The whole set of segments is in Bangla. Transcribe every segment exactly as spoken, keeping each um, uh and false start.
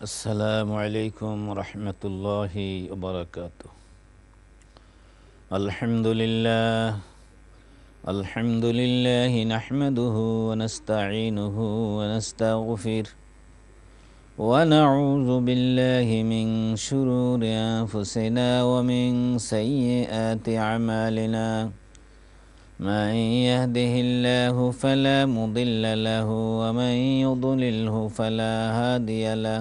السلام عليكم ورحمة الله وبركاته. الحمد لله الحمد لله نحمده ونستعينه ونستغفره ونعوذ بالله من شرور أنفسنا ومن سيئات أعمالنا. من يهده الله فلا مضل له ومن يضلله فلا هادي له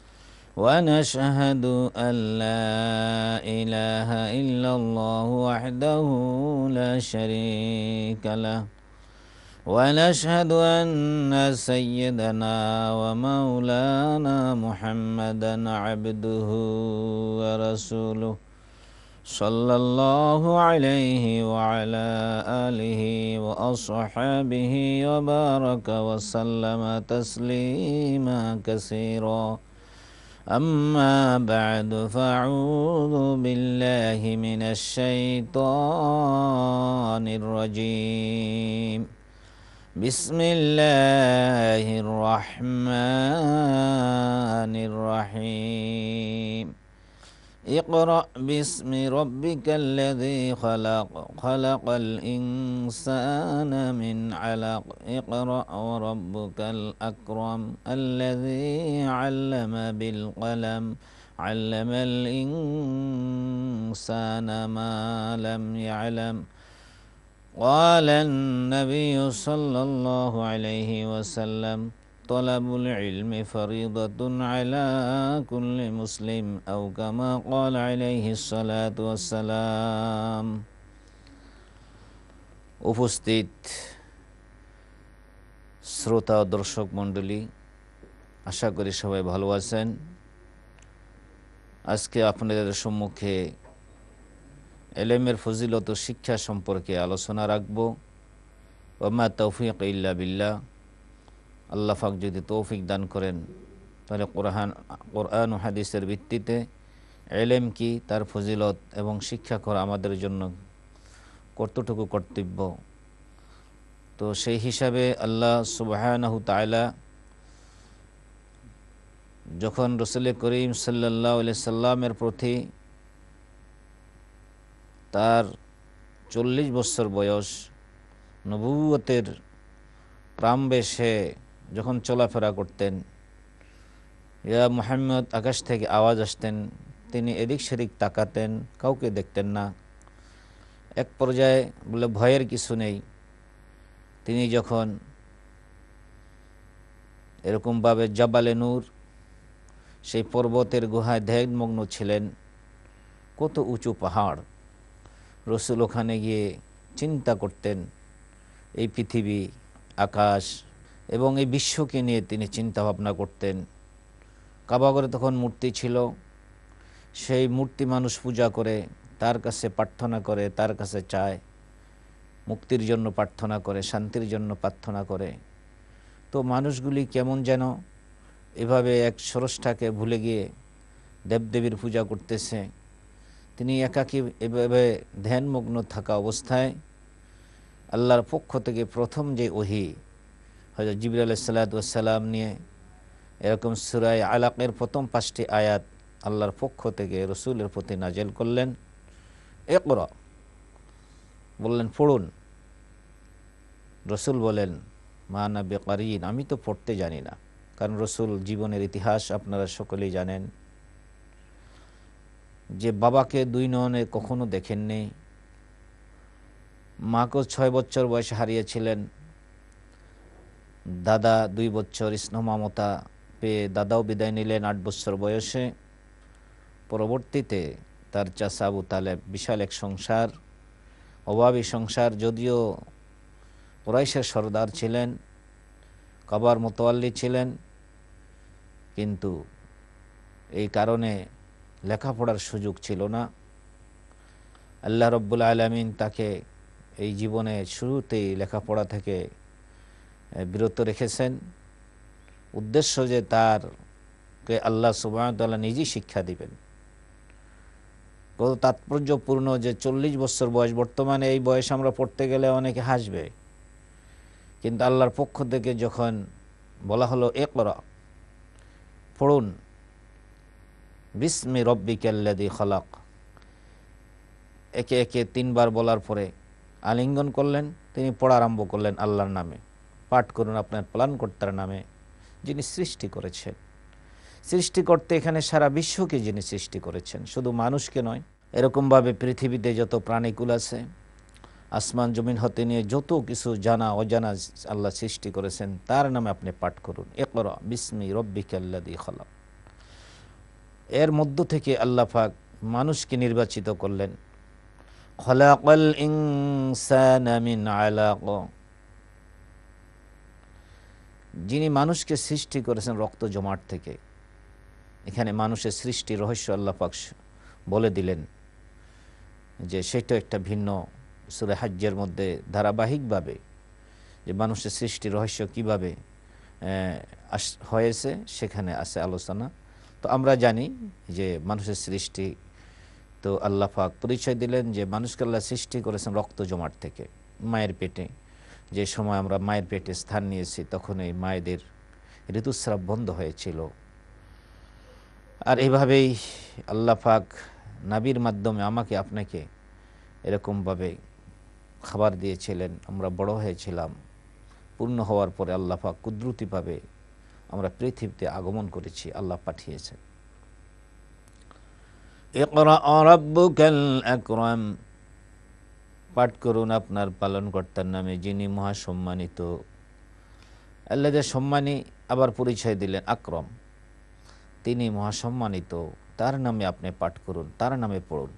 ونشهد أن لا إله إلا الله وحده لا شريك له ونشهد أن سيدنا ومولانا محمدا عبده ورسوله صلى الله عليه وعلى آله وأصحابه وبارك وسلم تسليما كثيرا. أما بعد فأعوذ بالله من الشيطان الرجيم. بسم الله الرحمن الرحيم. اقرأ باسم ربك الذي خلق خلق الإنسان من علق اقرأ وربك الأكرم الذي علم بالقلم علم الإنسان ما لم يعلم. قال النبي صلى الله عليه وسلم طلب العلم فريضة على كل مسلم أو كما قال عليه الصلاة والسلام. উপস্থিত শ্রোতা ও দর্শক মণ্ডলী, আশা করি সবাই ভালো আছেন। আজকে আপনাদের সম্মুখে ইলমের ফজিলত ও শিক্ষা সম্পর্কে আলোচনা রাখব। ওয়া মা তাওফীক ইল্লা বিল্লাহ। আল্লাহ পাক যদি তৌফিক দান করেন তাহলে কোরআন কোরআন ও হাদিসের ভিত্তিতে ইলম কি, তার ফজিলত এবং শিক্ষা করা আমাদের জন্য কতটুকু কর্তব্য, তো সেই হিসাবে আল্লাহ সুবহানাহু তাআলা যখন রাসূল করিম সাল্লাল্লাহু আলাইহি সাল্লামের প্রতি তার চল্লিশ বছর বয়স, নবুয়তের প্রাম্বেশে যখন চলাফেরা করতেন, ইয়া মুহাম্মদ আকাশ থেকে আওয়াজ আসতেন, তিনি এদিক সেদিক তাকাতেন, কাউকে দেখতেন না। এক পর্যায়ে বলে ভয়ের কিছু নেই, তিনি যখন এরকমভাবে জাবালে নূর সেই পর্বতের গুহায় ধ্যানমগ্ন ছিলেন, কত উঁচু পাহাড়, রাসূল ওখানে গিয়ে চিন্তা করতেন এই পৃথিবী, আকাশ এবং এই বিশ্বকে নিয়ে তিনি চিন্তা ভাবনা করতেন। কাবাগরে তখন মূর্তি ছিল, সেই মূর্তি মানুষ পূজা করে, তার কাছে প্রার্থনা করে, তার কাছে চায়, মুক্তির জন্য প্রার্থনা করে, শান্তির জন্য প্রার্থনা করে। তো মানুষগুলি কেমন যেন এভাবে এক স্রষ্টাকে ভুলে গিয়ে দেবদেবীর পূজা করতেছে। তিনি একাকী এভাবে ধ্যানমগ্ন থাকা অবস্থায় আল্লাহর পক্ষ থেকে প্রথম যে ওহী হযরত জিবরাইল আলাইহিস সালাতু ওয়াস সালাম নিয়ে এরকম সূরা আলাকের প্রথম পাঁচটি আয়াত আল্লাহর পক্ষ থেকে রাসূলের প্রতি নাযিল করলেন। ইকরা, বললেন পড়ুন। রাসূল বলেন মা আনা বিকারিন, আমি তো পড়তে জানি না। কারণ রাসূল জীবনের ইতিহাস আপনারা সকলেই জানেন যে বাবাকে দুই নয়নে কখনো দেখেননি, মাকে ছয় বছর বয়সে হারিয়েছিলেন, দাদা দুই বছর স্নেহ মমতা পেয়ে দাদাও বিদায় নিলেন আট বছর বয়সে। পরবর্তীতে তার চাচা আবু তালেব, বিশাল এক সংসার, অভাবী সংসার, যদিও কুরাইশের সর্দার ছিলেন, কাবার মোতাওয়াল্লি ছিলেন, কিন্তু এই কারণে লেখাপড়ার সুযোগ ছিল না। আল্লাহ রাব্বুল আলামিন তাকে এই জীবনে শুরুতেই লেখাপড়া থেকে বিরত রেখেছেন, উদ্দেশ্য যে তারকে আল্লাহ সুবহানাহু ওয়া তাআলা নিজেই শিক্ষা দিবেন। কত তাৎপর্যপূর্ণ যে চল্লিশ বছর বয়স, বর্তমানে এই বয়স আমরা পড়তে গেলে অনেকে হাসবে, কিন্তু আল্লাহর পক্ষ থেকে যখন বলা হলো ইকরা, পড়ুন, বিসমি রব্বিকাল্লাযী খালাক, একে একে তিনবার বলার পরে আলিঙ্গন করলেন, তিনি পড়া আরম্ভ করলেন আল্লাহর নামে। পাঠ করুন আপনার পালনকর্তার নামে, যিনি সৃষ্টি করেছেন। সৃষ্টি করতে এখানে সারা বিশ্বকে যিনি সৃষ্টি করেছেন, শুধু মানুষকে নয়। এরকমভাবে পৃথিবীতে যত প্রাণীকুল আছে, আসমান জমিন হতে নিয়ে যত কিছু জানা অজানা আল্লাহ সৃষ্টি করেছেন, তার নামে আপনি পাঠ করুন। ইকরা বিসমি রব্বিকাল্লাযী খালাক। এর মধ্য থেকে আল্লাহ পাক মানুষকে নির্বাচিত করলেন। খালাকাল ইনসানা মিন আলাক, যিনি মানুষকে সৃষ্টি করেছেন রক্ত জমাট থেকে। এখানে মানুষের সৃষ্টি রহস্য আল্লাহ পাক বলে দিলেন যে সেটা একটা ভিন্ন সূরা হজ্জের মধ্যে ধারাবাহিকভাবে যে মানুষের সৃষ্টি রহস্য কীভাবে হয়েছে সেখানে আছে আলোচনা। তো আমরা জানি যে মানুষের সৃষ্টি, তো আল্লাহ পাক পরিচয় দিলেন যে মানুষকে আল্লাহ সৃষ্টি করেছেন রক্ত জমাট থেকে, মায়ের পেটে। যে সময় আমরা মায়ের পেটে স্থান নিয়েছি তখন এই মায়েদের ঋতুস্রাব বন্ধ হয়েছিল। আর এইভাবেই আল্লাহ পাক নাবির মাধ্যমে আমাকে আপনাকে এরকমভাবে খাবার দিয়েছিলেন, আমরা বড় হয়েছিলাম। পূর্ণ হওয়ার পরে আল্লাহ পাক কুদরতিভাবে আমরা পৃথিবীতে আগমন করেছি, আল্লাহ পাঠিয়েছেন। ইকরা রাব্বুকাল আকরাম, পাঠ করুন আপনার পালনকর্তার নামে, যিনি মহাসম্মানিত। আল্লাহ যে সম্মানী, আবার পরিচয় দিলেন আকরম, তিনি মহাসম্মানিত, তার নামে আপনি পাঠ করুন, তার নামে পড়ুন।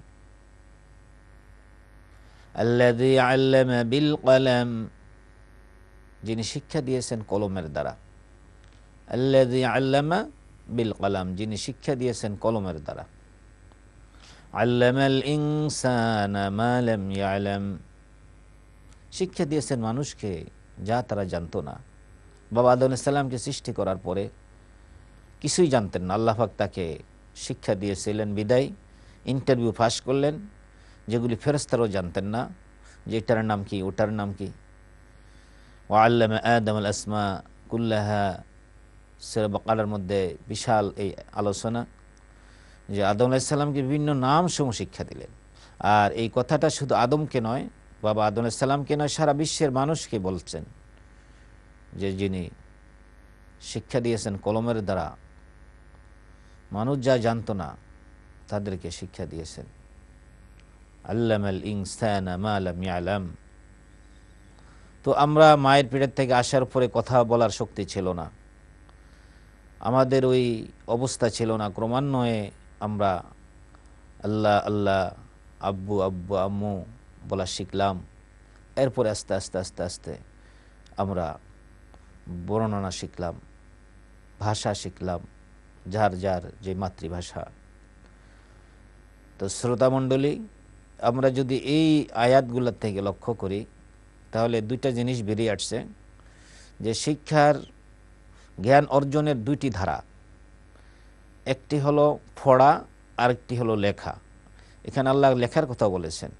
আল্লাযী আল্লামা বিল কলম, যিনি শিক্ষা দিয়েছেন কলমের দ্বারা। আল্লাযী আল্লামা বিল কলম, যিনি শিক্ষা দিয়েছেন কলমের দ্বারা। আল্লামাল ইনসানা মা লাম ইয়ালাম, শিক্ষা দিয়েছেন মানুষকে যা তারা জানতো না। বাবা আদম আলাইহিস সালামকে সৃষ্টি করার পরে কিছুই জানতেন না, আল্লাহ পাক তাকে শিক্ষা দিয়েছিলেন বিদায় ইন্টারভিউ পাস করলেন, যেগুলি ফেরেশতারাও জানতেন না, যে এটার নাম কি ওটার নাম কি। ওয়া আল্লামা আদম আল আসমা কুল্লাহা, সূরা বাকারার মধ্যে বিশাল এই আলোচনা যে আদম আলাইহিস সালামকে বিভিন্ন নাম সমূহ শিক্ষা দিলেন। আর এই কথাটা শুধু আদমকে নয়, বাবা আদম আলাইহিস সালামকে নয়, সারা বিশ্বের মানুষকে বলছেন যে যিনি শিক্ষা দিয়েছেন কলমের দ্বারা, মানুষ যা জানতো না তাদেরকে শিক্ষা দিয়েছেন। আল্লামাল ইনসানা মা লাম ইয়ালাম। তো আমরা মায়ের পেটের থেকে আসার পরে কথা বলার শক্তি ছিল না, আমাদের ওই অবস্থা ছিল না। ক্রমান্বয়ে আমরা আল্লাহ আল্লাহ, আব্বু আব্বু আম্মু বলা শিখলাম। এরপরে আস্তে আস্তে আস্তে আস্তে আমরা বর্ণনা শিখলাম, ভাষা শিখলাম, যার যার যে মাতৃভাষা। তো শ্রোতামণ্ডলী, আমরা যদি এই আয়াতগুলোর থেকে লক্ষ্য করি তাহলে দুইটা জিনিস বেরিয়ে আসছে, যে শিক্ষার জ্ঞান অর্জনের দুইটি ধারা, একটি হলো পড়া, আরেকটি হলো লেখা। এখানে আল্লাহ লেখার কথা বলেছেন।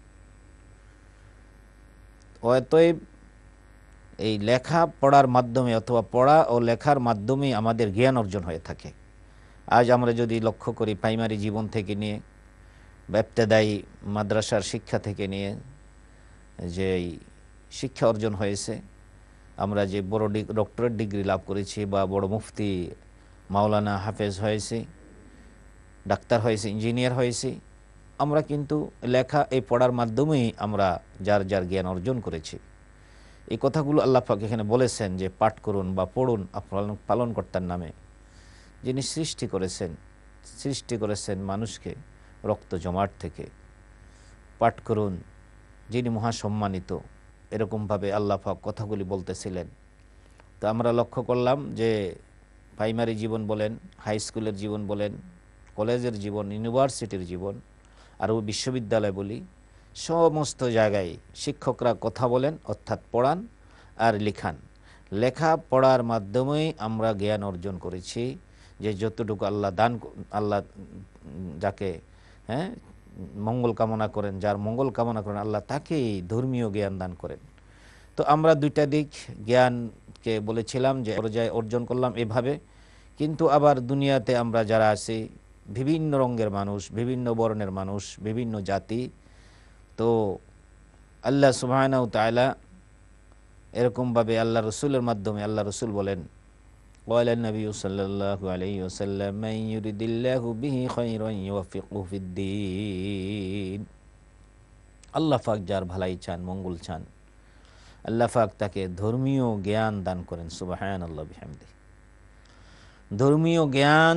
অতএব এই লেখা পড়ার মাধ্যমে অথবা পড়া ও লেখার মাধ্যমেই আমাদের জ্ঞান অর্জন হয়ে থাকে। আজ আমরা যদি লক্ষ্য করি প্রাইমারি জীবন থেকে নিয়ে ইবতেদায়ী মাদ্রাসার শিক্ষা থেকে নিয়ে যে শিক্ষা অর্জন হয়েছে, আমরা যে বড় ডক্টরেট ডিগ্রি লাভ করেছি বা বড় মুফতি মাওলানা হাফেজ হয়েছি, ডাক্তার হয়েছি, ইঞ্জিনিয়ার হয়েছি, আমরা কিন্তু লেখা এই পড়ার মাধ্যমেই আমরা যার যার জ্ঞান অর্জন করেছি। এই কথাগুলো আল্লাহ পাক এখানে বলেছেন যে পাঠ করুন বা পড়ুন আপনার পালনকর্তার নামে, যিনি সৃষ্টি করেছেন সৃষ্টি করেছেন মানুষকে রক্ত জমাট থেকে। পাঠ করুন যিনি মহাসম্মানিত। এরকমভাবে আল্লাহ পাক কথাগুলি বলতেছিলেন। তো আমরা লক্ষ্য করলাম যে প্রাইমারি জীবন বলেন, হাই স্কুলের জীবন বলেন, কলেজের জীবন, ইউনিভার্সিটির জীবন, আর বিশ্ববিদ্যালয় বলি, সমস্ত জায়গায় শিক্ষকরা কথা বলেন, অর্থাৎ পড়ান আর লিখান। লেখা পড়ার মাধ্যমেই আমরা জ্ঞান অর্জন করেছি, যে যতটুকু আল্লাহ দান, আল্লাহ যাকে হ্যাঁ মঙ্গল কামনা করেন, যার মঙ্গল কামনা করেন আল্লাহ তাকেই ধর্মীয় জ্ঞান দান করেন। তো আমরা দুইটা দিক জ্ঞানকে বলেছিলাম যে পর্যায়ে অর্জন করলাম এভাবে। কিন্তু আবার দুনিয়াতে আমরা যারা আছি, বিভিন্ন রঙের মানুষ, বিভিন্ন বর্ণের মানুষ, বিভিন্ন জাতি। তো আল্লাহ সুবহানাহু ওয়া তাআলা এরকমভাবে আল্লাহ রসুলের মাধ্যমে আল্লাহ রসুল বলেন, ক্বালা নবী সাল্লাল্লাহু আলাইহি ওয়াসাল্লাম মান ইউরিদিল্লাহু বিহি খায়রান ইউওয়াফিকহু ফিদ্দীন। আল্লাহ পাক যার ভালাই চান, মঙ্গল চান, আল্লাহ পাক তাকে ধর্মীয় জ্ঞান দান করেন। সুবহানাল্লাহ বিহামদিহি। ধর্মীয় জ্ঞান,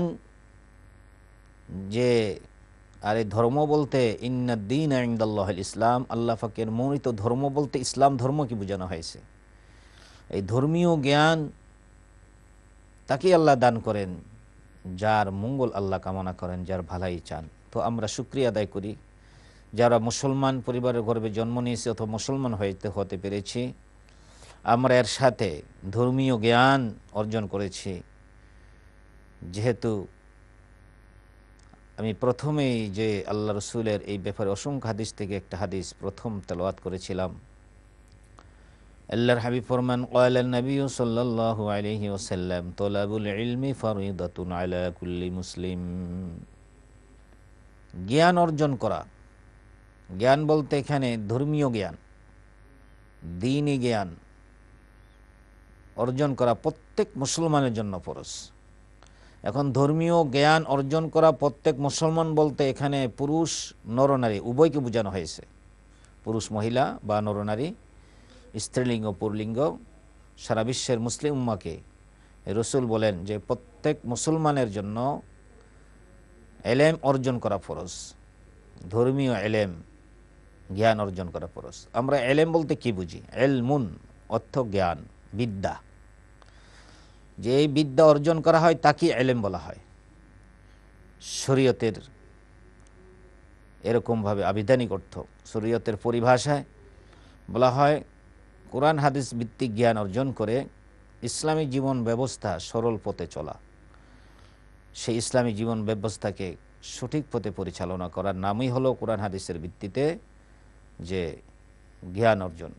যে আর এই ধর্ম বলতে ইন্নাদ-দীনা ইনদাল্লাহিল ইসলাম, আল্লাহ পাকের মনোনীত ধর্ম বলতে ইসলাম ধর্মকে বোঝানো হয়েছে। এই ধর্মীয় জ্ঞান তাকে আল্লাহ দান করেন যার মঙ্গল আল্লাহ কামনা করেন, যার ভালাই চান। তো আমরা শুকরিয়া আদায় করি যারা মুসলমান পরিবারের গর্ভে জন্ম নিয়েছে অথবা মুসলমান হইতে হতে পেরেছি, আমরা এর সাথে ধর্মীয় জ্ঞান অর্জন করেছি। যেহেতু আমি প্রথমেই যে আল্লাহ রসুলের এই ব্যাপারে অসংখ্য হাদিস থেকে একটা হাদিস প্রথম তেলাওয়াত করেছিলাম, আল্লাহর হাবিব ফরমান, ক্বালা নবী সাল্লাল্লাহু আলাইহি ওয়াসাল্লাম তালাবুল ইলমি ফারিদাতুন আলা কুল্লি মুসলিম। জ্ঞান অর্জন করা, জ্ঞান বলতে এখানে ধর্মীয় জ্ঞান, দ্বীনি জ্ঞান অর্জন করা প্রত্যেক মুসলমানের জন্য ফরজ। এখন ধর্মীয় জ্ঞান অর্জন করা প্রত্যেক মুসলমান বলতে এখানে পুরুষ নরনারী উভয়কে বোঝানো হয়েছে। পুরুষ মহিলা বা নরনারী, স্ত্রীলিঙ্গ পুরলিঙ্গ, সারা বিশ্বের মুসলিম উম্মাকে রসুল বলেন যে প্রত্যেক মুসলমানের জন্য এলেম অর্জন করা ফরজ। ধর্মীয় এলেম, জ্ঞান অর্জন করা ফরজ। আমরা এলেম বলতে কি বুঝি? এলমুন অর্থ জ্ঞান, বিদ্যা। যে এই বিদ্যা অর্জন করা হয় তাকে এলেম বলা হয়। শরীয়তের এরকমভাবে আবিধানিক অর্থ, শরীয়তের পরিভাষায় বলা হয় কোরআন হাদিস ভিত্তিক জ্ঞান অর্জন করে ইসলামী জীবন ব্যবস্থা সরল পথে চলা। সেই ইসলামী জীবন ব্যবস্থাকে সঠিক পথে পরিচালনা করার নামই হলো কোরআন হাদিসের ভিত্তিতে যে জ্ঞান অর্জন।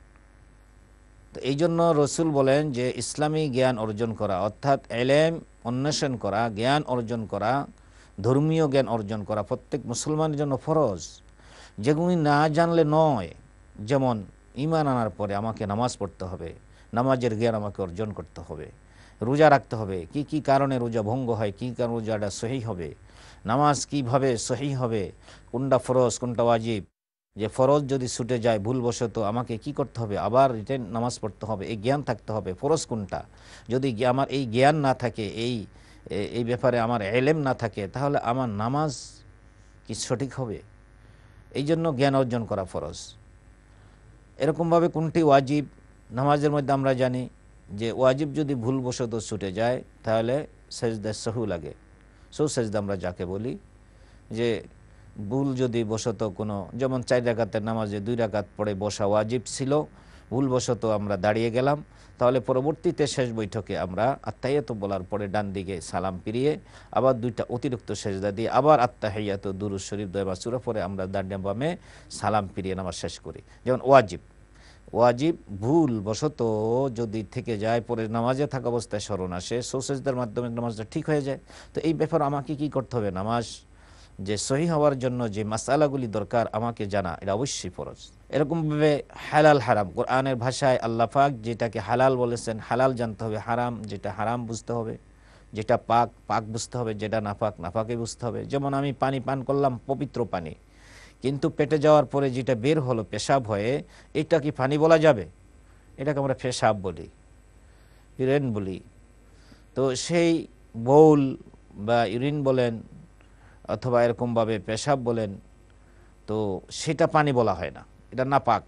তো এই জন্য রসুল বলেন যে ইসলামী জ্ঞান অর্জন করা অর্থাৎ এলেম অন্বেষণ করা, জ্ঞান অর্জন করা, ধর্মীয় জ্ঞান অর্জন করা প্রত্যেক মুসলমানের জন্য ফরজ, যেগুলি না জানলে নয়। যেমন ঈমান আনার পরে আমাকে নামাজ পড়তে হবে, নামাজের জ্ঞান আমাকে অর্জন করতে হবে। রোজা রাখতে হবে, কি কি কারণে রোজা ভঙ্গ হয়, কী কারণে রোজাটা সহি হবে, নামাজ কিভাবে সহি হবে, কোনটা ফরজ কোনটা ওয়াজিব, যে ফরজ যদি ছুটে যায় ভুলবশত আমাকে কি করতে হবে, আবার রিটার্ন নামাজ পড়তে হবে, এই জ্ঞান থাকতে হবে। ফরজ কোনটা, যদি আমার এই জ্ঞান না থাকে, এই এই ব্যাপারে আমার এলেম না থাকে, তাহলে আমার নামাজ কি সঠিক হবে? এই জন্য জ্ঞান অর্জন করা ফরজ। এরকমভাবে কোনটি ওয়াজিব, নামাজের মধ্যে আমরা জানি যে ওয়াজিব যদি ভুলবশত ছুটে যায় তাহলে সেজদা সাহু লাগে। সৌ সেজদা আমরা যাকে বলি, যে ভুল যদি বশত কোনো, যেমন চার রাকাতের নামাজে দুই রাকাত পড়ে বসা ওয়াজিব ছিল, ভুলবশত আমরা দাঁড়িয়ে গেলাম, তাহলে পরবর্তীতে শেষ বৈঠকে আমরা আত্তাহিয়াতু বলার পরে ডান দিকে সালাম ফিরিয়ে আবার দুইটা অতিরিক্ত সেজদা দিয়ে আবার আত্তাহিয়াতু দুরূদ শরীফ দোয়া সূরা পড়ে আমরা ডানে বামে সালাম ফিরিয়ে নামাজ শেষ করি। যেমন ওয়াজিব, ওয়াজিব ভুল বশত যদি থেকে যায়, পরে নামাজে থাকা অবস্থায় স্মরণ আসে, সৌ সেজদার মাধ্যমে নামাজটা ঠিক হয়ে যায়। তো এই ব্যাপারে আমাকে কি করতে হবে? নামাজ যে সহি হওয়ার জন্য যে মাসালাগুলি দরকার আমাকে জানা, এটা অবশ্যই ফরজ। এরকমভাবে হালাল হারাম, কোরআনের ভাষায় আল্লাহ পাক যেটাকে হালাল বলেছেন হালাল জানতে হবে, হারাম যেটা হারাম বুঝতে হবে, যেটা পাক পাক বুঝতে হবে, যেটা নাপাক নাপাকে বুঝতে হবে। যেমন আমি পানি পান করলাম পবিত্র পানি, কিন্তু পেটে যাওয়ার পরে যেটা বের হলো পেশাব হয়ে, এটা কি পানি বলা যাবে? এটাকে আমরা পেশাব বলি, ইউরিন বলি। তো সেই বউল বা ইউরিন বলেন অথবা এরকমভাবে পেশাব বলেন, তো সেটা পানি বলা হয় না, এটা নাপাক।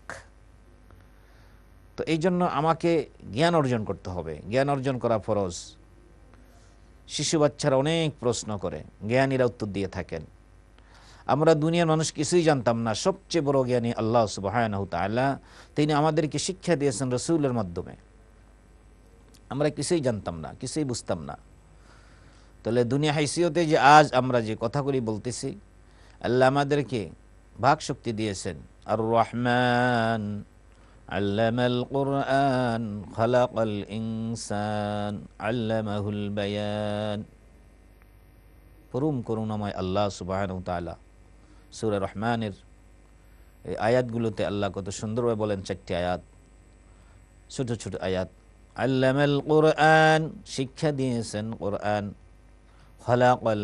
তো এই জন্য আমাকে জ্ঞান অর্জন করতে হবে, জ্ঞান অর্জন করা ফরজ। শিশু বাচ্চারা অনেক প্রশ্ন করে, জ্ঞানীরা উত্তর দিয়ে থাকেন। আমরা দুনিয়ার মানুষ কিছুই জানতাম না, সবচেয়ে বড় জ্ঞানী আল্লাহ সুবহানাহু ওয়া তাআলা, তিনি আমাদেরকে শিক্ষা দিয়েছেন রাসূলের মাধ্যমে। আমরা কিছুই জানতাম না, কিছুই বুঝতাম না। তাহলে দুনিয়া হাইসিয়তে যে আজ আমরা যে কথাগুলি বলতেছি, আল্লাহ আমাদেরকে ভাগ শক্তি দিয়েছেন। আর রহমান আল্লামাল কুরআন খালাকাল ইনসান আল্লামাহুল বায়ান। পরম করুণাময় আল্লাহ সুবহানাহু ওয়া তাআলা সূরা রহমানের এই আয়াতগুলোতে আল্লাহ কত সুন্দরভাবে বলেন, চারটি আয়াত, ছোট ছোট আয়াত। আল্লামাল কুরআন, শিক্ষা দিয়েছেন কোরআন। খালাকাল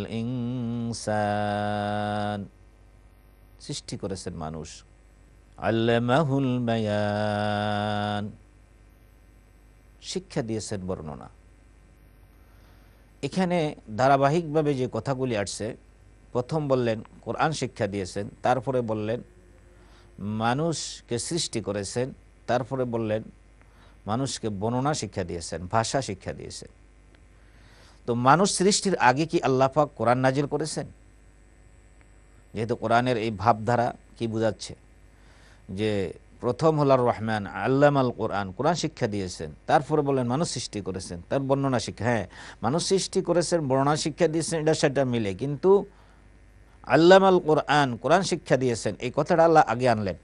ইনসান, সৃষ্টি করেছেন মানুষ। আল্লামাহুল বায়ান, শিক্ষা দিয়েছেন বর্ণনা। এখানে ধারাবাহিকভাবে যে কথাগুলি আসছে, প্রথম বললেন কোরআন শিক্ষা দিয়েছেন, তারপরে বললেন মানুষকে সৃষ্টি করেছেন, তারপরে বললেন মানুষকে বর্ণনা শিক্ষা দিয়েছেন, ভাষা শিক্ষা দিয়েছেন। তো মানুষ সৃষ্টির আগে কি আল্লাহ পাক কোরআন নাজিল করেছেন? যেহেতু কোরআনের এই ভাবধারা কি বোঝাচ্ছে যে প্রথম হলার রহমান আল্লামাল কোরআন, কোরআন শিক্ষা দিয়েছেন, তারপরে বলেন মানুষ সৃষ্টি করেছেন, তার বর্ণনা শিক্ষা। হ্যাঁ, মানুষ সৃষ্টি করেছেন, বর্ণনা শিক্ষা দিয়েছেন, এটা সেটা মিলে, কিন্তু আল্লামাল কোরআন, কোরআন শিক্ষা দিয়েছেন, এই কথাটা আল্লাহ আগে আনলেন।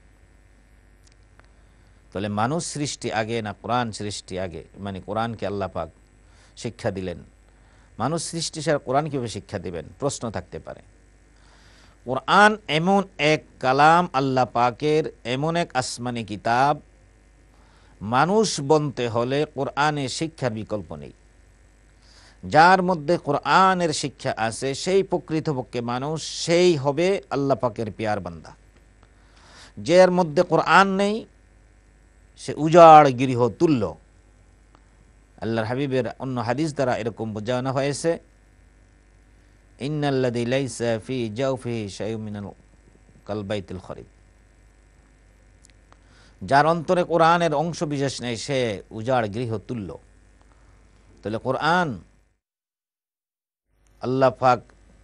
তাহলে মানুষ সৃষ্টি আগে না কোরআন সৃষ্টি আগে? মানে কোরআনকে আল্লাহ পাক শিক্ষা দিলেন, মানুষ সৃষ্টি ছাড়া কোরআন কীভাবে শিক্ষা দিবেন? প্রশ্ন থাকতে পারে। কোরআন এমন এক কালাম আল্লাহ পাকের, এমন এক আসমানি কিতাব, মানুষ বনতে হলে কোরআনের শিক্ষার বিকল্প নেই। যার মধ্যে কোরআনের শিক্ষা আছে সেই প্রকৃতপক্ষে মানুষ, সেই হবে আল্লাহ পাকের পিয়ার বান্দা। যার মধ্যে কোরআন নেই সে উজাড় গৃহ তুল্য। আল্লাহর হাবিবের অন্য হাদিস দ্বারা এরকম বোঝানো হয়েছে, ইন্নাল্লাযী লাইসা ফি জাওফিহি শাইউম মিনাল কালবাইতিল খরিব, যার অন্তরে কোরআনের অংশ বিশেষ নেই সে উজাড় গৃহ তুল্য। তাহলে কোরআন আল্লাহ পাক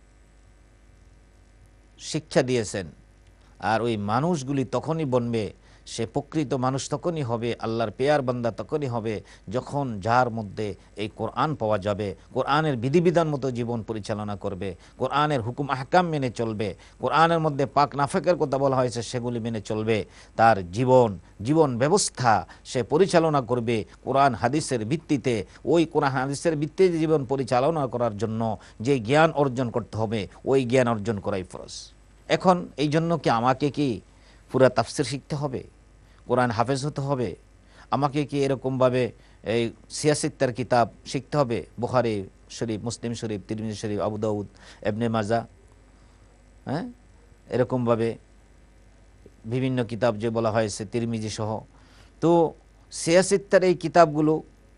শিক্ষা দিয়েছেন, আর ওই মানুষগুলি তখনই বনবে, সে প্রকৃত মানুষ তখনই হবে, আল্লাহর পেয়ার বান্দা তখনই হবে যখন যার মধ্যে এই কোরআন পাওয়া যাবে, কোরআনের বিধিবিধান মতো জীবন পরিচালনা করবে, কোরআনের হুকুম আহকাম মেনে চলবে, কোরআনের মধ্যে পাক নাফেকের কথা বলা হয়েছে সেগুলি মেনে চলবে, তার জীবন জীবন ব্যবস্থা সে পরিচালনা করবে কোরআন হাদিসের ভিত্তিতে। ওই কোরআন হাদিসের ভিত্তিতে জীবন পরিচালনা করার জন্য যে জ্ঞান অর্জন করতে হবে, ওই জ্ঞান অর্জন করাই ফরজ। এখন এই জন্য কি আমাকে কি পুরা তাফসির শিখতে হবে, কোরআন হাফেজ হতে হবে? আমাকে কি এরকমভাবে এই সিয়াসিত্তার কিতাব শিখতে হবে, বুখারী শরীফ, মুসলিম শরীফ, তিরমিজি শরীফ, আবু দাউদ, ইবনে মাজা, হ্যাঁ এরকমভাবে বিভিন্ন কিতাব যে বলা হয়েছে তিরমিজি সহ? তো সিয়াসিত্তার এই কিতাবগুলো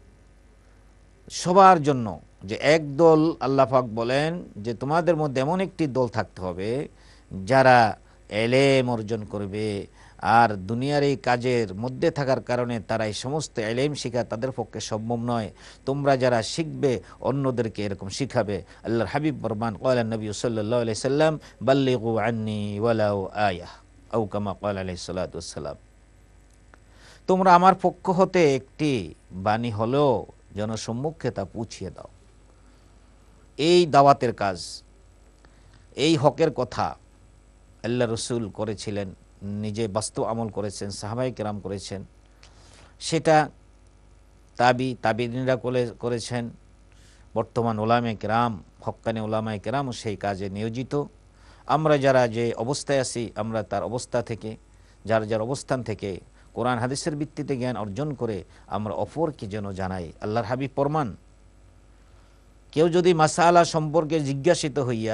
সবার জন্য, যে একদল আল্লাহ পাক বলেন যে তোমাদের মধ্যে এমন একটি দল থাকতে হবে যারা এলেম অর্জন করবে, আর দুনিয়ার এই কাজের মধ্যে থাকার কারণে তারা এই সমস্ত এলেম শিখা তাদের পক্ষে সম্ভব নয়। তোমরা যারা শিখবে অন্যদেরকে এরকম শিখাবে। আল্লাহর হাবিব ফরমান, ক্বালা নবী সাল্লাল্লাহু আলাইহি সাল্লাম, বাল্লিগু আন্নী ওয়ালাউ আয়াহ, আও কামা ক্বালা আলাইহিস সালাতু ওয়াস সালাম, তোমরা আমার পক্ষ হতে একটি বাণী হলেও জনসম্মুখে তা পৌঁছিয়ে দাও। এই দাওয়াতের কাজ, এই হকের কথা আল্লাহ রসুল করেছিলেন, নিজে বাস্তব আমল করেছেন, সাহাবায়ে কেরাম করেছেন, সেটা তাবি তাবিঈনরা করেছেন, বর্তমান উলামায়ে কেরাম, হক্কানি উলামায়ে কেরামও সেই কাজে নিয়োজিত। আমরা যারা যে অবস্থায় আছি, আমরা তার অবস্থা থেকে, যার যার অবস্থান থেকে কোরআন হাদিসের ভিত্তিতে জ্ঞান অর্জন করে আমরা অপরকে যেন জানাই। আল্লাহর হাবিব ফরমান, কেউ যদি মাসালা সম্পর্কে জিজ্ঞাসিত হইয়া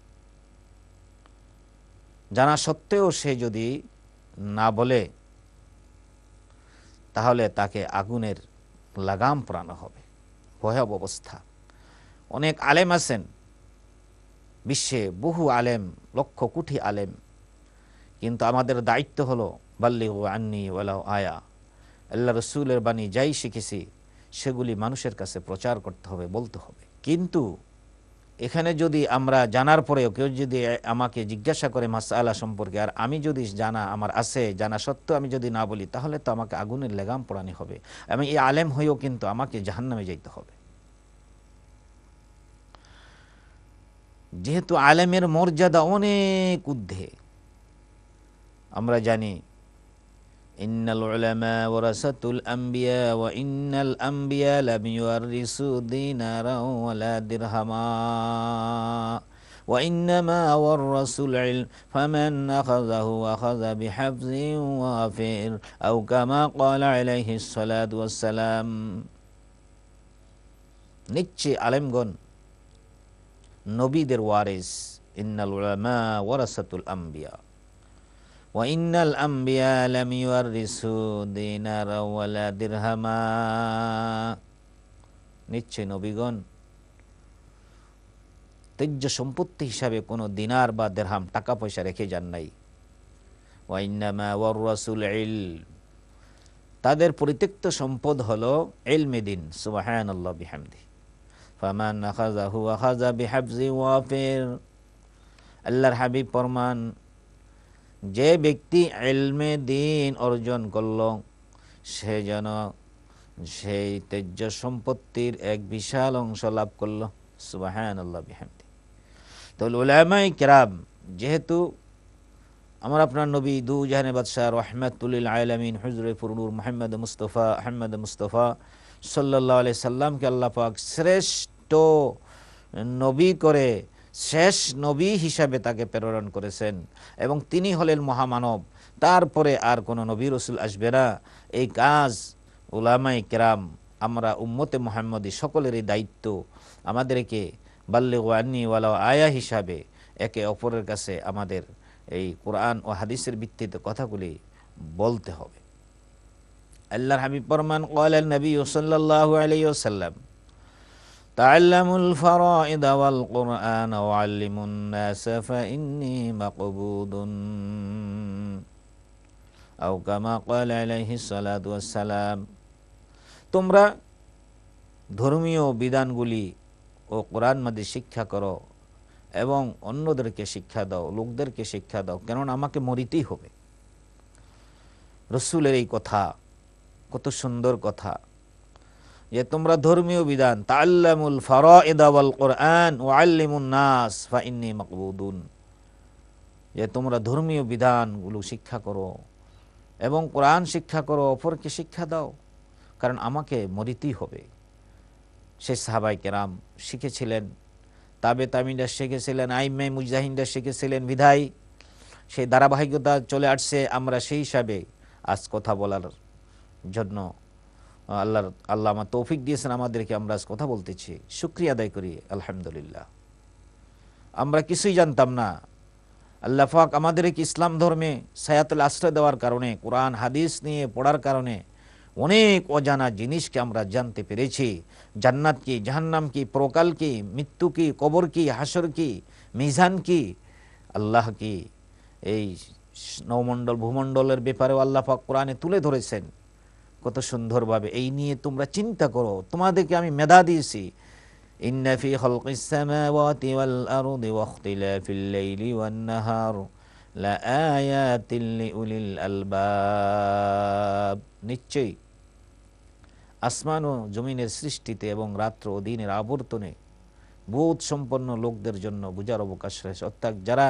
জানা সত্ত্বেও সে যদি না বলে, তাহলে তাকে আগুনের লাগাম পরানো হবে। ভয়াবহ অবস্থা। অনেক আলেম আছেন বিশ্বে, বহু আলেম, লক্ষ কোটি আলেম, কিন্তু আমাদের দায়িত্ব হলো বাল্লিগু আন্নী ওয়ালাউ আয়া, আল্লাহ রসুলের বাণী যাই শিখেছি সেগুলি মানুষের কাছে প্রচার করতে হবে, বলতে হবে। কিন্তু এখানে যদি আমরা জানার পরেও কেউ যদি আমাকে জিজ্ঞাসা করে মাসআলা সম্পর্কে, আর আমি যদি জানা আমার আছে, জানা সত্ত্বেও আমি যদি না বলি, তাহলে তো আমাকে আগুনের লাগাম পোড়ানো হবে। আমি এই আলেম হয়েও কিন্তু আমাকে জাহান্নামে যেতে হবে। যেহেতু আলেমের মর্যাদা অনেক ঊর্ধ্বে, আমরা জানি ইন্নাল উলামা ওয়ারাসাতুল আম্বিয়া ওয়া ইন্নাল আম্বিয়া লাম ইউরিসু দিনারা ওয়ালা দিরহামা, ওয়া ইন্নামা ওয়ার রাসূল ইলম ফামান আখাযাহু আখাযা বিহাফযিন ওয়াফির আও কামা ক্বালা আলাইহিস সালাতু ওয়াস সালাম। নিশ্চয় আলেমগণ নবীদের ওয়ারিস। ইন্নাল উলামা ওয়ারাসাতুল আম্বিয়া ওয়া ইন্নাল আম্বিয়া লাম ইউয়ারিসু দিনারা ওয়ালা দিরহামা। নিশ্চয় নবীগণ তেজ্য সম্পত্তি হিসাবে কোনো দিনার বা দিরহাম টাকা পয়সা রেখে যান নাই। ওয়া ইন্নামা ওয়ারাসুল ইলম, তাদের পরিত্যক্ত সম্পদ হলো ইলমে দিন। সুবহানাল্লাহ বিহামদিহি। ফামান আখাযাহু আখাযা বিহাফযি ওয়াফির, আল্লাহর হাবিব ফরমান, যে ব্যক্তি ইলমে দিন অর্জন করল সে যেন সেই তেজ্য সম্পত্তির এক বিশাল অংশ লাভ করল। সুবহানাল্লাহ বিহামদিহি। তো উলামায়ে কিরাম, যেহেতু আমার আপনার নবী দু জাহানের বাদশাহ রাহমাতুল লিল আলামিন হুজুরে পুরনূর মুহাম্মদ মুস্তাফা আহমদ মুস্তাফা সাল্লাল্লাহু আলাইহি সাল্লামকে আল্লাহ পাক শ্রেষ্ঠ নবী করে শেষ নবী হিসাবে তাকে প্রেরণ করেছেন এবং তিনি হলেন মহামানব। তারপরে আর কোনো নবী রাসূল আসবে না। এই কাজ উলামায়ে কিরাম, আমরা উম্মতে মুহাম্মদী সকলেরই দায়িত্ব। আমাদেরকে বাল্লিগু আন্নী ওয়ালাউ আয়া হিসাবে একে অপরের কাছে আমাদের এই কোরআন ও হাদিসের ভিত্তিতে কথাগুলি বলতে হবে। আল্লাহর হাবিব ফরমান, ক্বালান নবী সাল্লাল্লাহু আলাইহি ওয়াসাল্লাম, তাআল্লামুল ফারাইদ ওয়াল কুরআন ওয়া আল্লিমুন নাস ফাইন্নী মাকবুদুন আও কামা ক্বালা আলাইহিস সালাতু ওয়াস সালাম। তোমরা ধর্মীয় বিধানগুলি ও কোরআন মাঝে শিক্ষা করো এবং অন্যদেরকে শিক্ষা দাও, লোকদেরকে শিক্ষা দাও, কেননা আমাকে মরিতেই হবে। রাসূলের এই কথা কত সুন্দর কথা, যে তোমরা ধর্মীয় বিধান, তাআল্লামুল ফারাইদ ওয়াল কুরআন ওয়া আল্লিমুন নাস ফাইন্নী মাকবুদুন, যে তোমরা ধর্মীয় বিধানগুলো শিক্ষা করো এবং কোরআন শিক্ষা করো, অপরকে শিক্ষা দাও, কারণ আমাকে মরিতেই হবে। সেই সাহাবায়ে কেরাম শিখেছিলেন, তাবে তামিনরা শিখেছিলেন, আইম্মায়ে মুজতাহিদরা শিখেছিলেন, বিধায় সেই ধারাবাহিকতা চলে আসছে। আমরা সেই হিসাবে আজ কথা বলার জন্য আল্লাহর আল্লাহ আমার তৌফিক দিয়েছেন আমাদেরকে, আমরা আজ কথা বলতেছি। শুকরিয়া আদায় করি আলহামদুলিল্লাহ। আমরা কিছুই জানতাম না, আল্লাহ পাক আমাদেরকে ইসলাম ধর্মে সায়াতুল আশ্রয় দেওয়ার কারণে, কোরআন হাদিস নিয়ে পড়ার কারণে অনেক অজানা জিনিসকে আমরা জানতে পেরেছি। জান্নাত কি, জাহান্নাম কি, পরকাল কি, মৃত্যু কি, কবর কি, হাসর কি, মিজান কি, আল্লাহ কি, এই নৌমণ্ডল ভূমণ্ডলের ব্যাপারেও আল্লাহ পাক কোরআনে তুলে ধরেছেন কত সুন্দরভাবে। এই নিয়ে তোমরা চিন্তা করো, তোমাদেরকে আমি মেধা দিয়েছি। ইন্না ফি খালকিস সামাওয়াতি ওয়াল আরদি ওয়া ইখতিলাফিল লাইলি ওয়ান নাহার লাআয়াতিন লিউলিল আলবাব। নিশ্চয়ই আসমান ও জমিনের সৃষ্টিতে এবং রাত্র ও দিনের আবর্তনে বোধ সম্পন্ন লোকদের জন্য বুঝার অবকাশ রয়েছে। অর্থাৎ যারা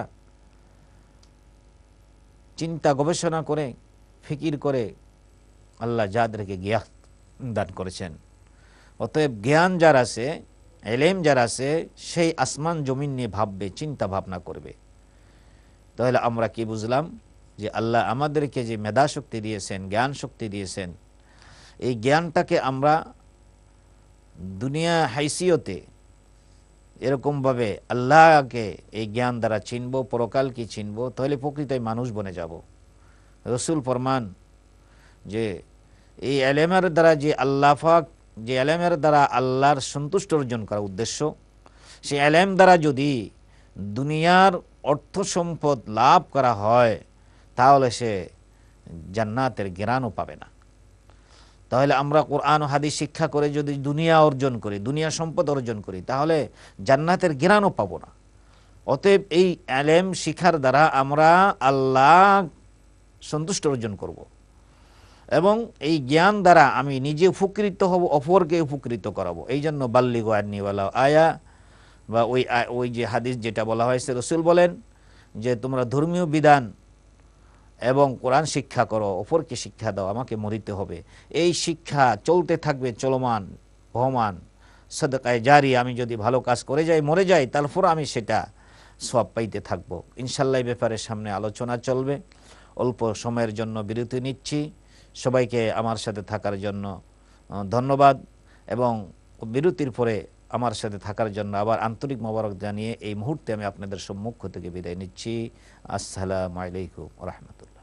চিন্তা গবেষণা করে, ফিকির করে, আল্লাহ যাদেরকে জ্ঞান দান করেছেন। অতএব জ্ঞান যার আছে, এলেম যার আছে, সেই আসমান জমিন নিয়ে ভাববে, চিন্তা ভাবনা করবে। তাহলে আমরা কি বুঝলাম? যে আল্লাহ আমাদেরকে যে মেধা শক্তি দিয়েছেন, জ্ঞান শক্তি দিয়েছেন, এই জ্ঞানটাকে আমরা দুনিয়া হাইসিয়তে এরকমভাবে আল্লাহকে এই জ্ঞান দ্বারা চিনব, পরকাল কি চিনব, তাহলে প্রকৃতই মানুষ বনে যাব। রাসূল ফরমান যে এই এলেমের দ্বারা যে আল্লাহ পাক, যে এলেমের দ্বারা আল্লাহর সন্তুষ্ট অর্জন করা উদ্দেশ্য, সেই এলেম দ্বারা যদি দুনিয়ার অর্থ সম্পদ লাভ করা হয় তাহলে সে জান্নাতের ঘ্রাণও পাবে না। তাহলে আমরা কোরআন ও হাদিস শিক্ষা করে যদি দুনিয়া অর্জন করি, দুনিয়া সম্পদ অর্জন করি, তাহলে জান্নাতের ঘ্রাণও পাবো না। অতএব এই এলেম শিখার দ্বারা আমরা আল্লাহ সন্তুষ্ট অর্জন করব এবং এই জ্ঞান দ্বারা আমি নিজে উপকৃত হব, অপরকে উপকৃত করাবো। এই জন্য বাল্লিগু আন্নী ওয়ালাউ আয়া, বা ওই ওই যে হাদিস যেটা বলা হয়েছে, রাসূল বলেন যে তোমরা ধর্মীয় বিধান এবং কোরআন শিক্ষা করো, অপরকে শিক্ষা দাও, আমাকে মরিতে হবে। এই শিক্ষা চলতে থাকবে, চলমান, বহমান, সাদকায়ে জারি। আমি যদি ভালো কাজ করে যাই, মরে যাই, তারপর আমি সেটা সওয়াব পাইতে থাকবো ইনশাআল্লাহ। এই ব্যাপারে সামনে আলোচনা চলবে। অল্প সময়ের জন্য বিরতি নিচ্ছি। সবাইকে আমার সাথে থাকার জন্য ধন্যবাদ এবং বিরতির পরে আমার সাথে থাকার জন্য আবার আন্তরিক মোবারক জানিয়ে এই মুহূর্তে আমি আপনাদের সম্মুখ থেকে বিদায় নিচ্ছি। আসসালামু আলাইকুম ওয়া রাহমাতুল্লাহ।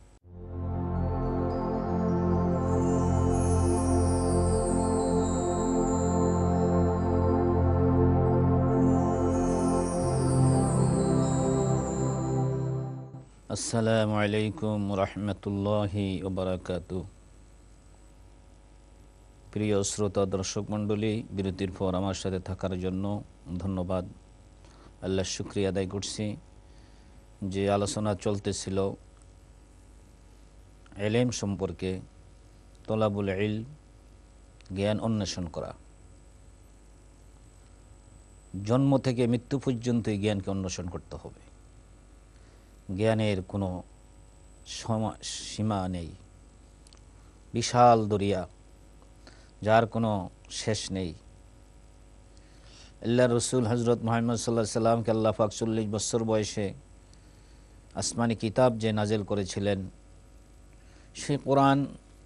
আসসালামু আলাইকুম রহমতুল্লাহি ওয়া বারাকাতুহু। প্রিয় শ্রোতা দর্শক মণ্ডলী, বিরতির পর আমার সাথে থাকার জন্য ধন্যবাদ। আল্লাহ শুকরিয়া আদায় করছি যে আলোচনা চলতেছিল ইলম সম্পর্কে, তলাবুল ইলম, জ্ঞান অন্বেষণ করা। জন্ম থেকে মৃত্যু পর্যন্ত এই জ্ঞানকে অন্বেষণ করতে হবে। জ্ঞানের কোনো সীমা নেই, বিশাল দরিয়া যার কোনো শেষ নেই। আল্লাহ রসুল হজরত মুহাম্মদ সাল্লাল্লাহু আলাইহি সাল্লামকে আল্লাহ পাক চল্লিশ বছর বয়সে আসমানি কিতাব যে নাজেল করেছিলেন, সেই কোরআন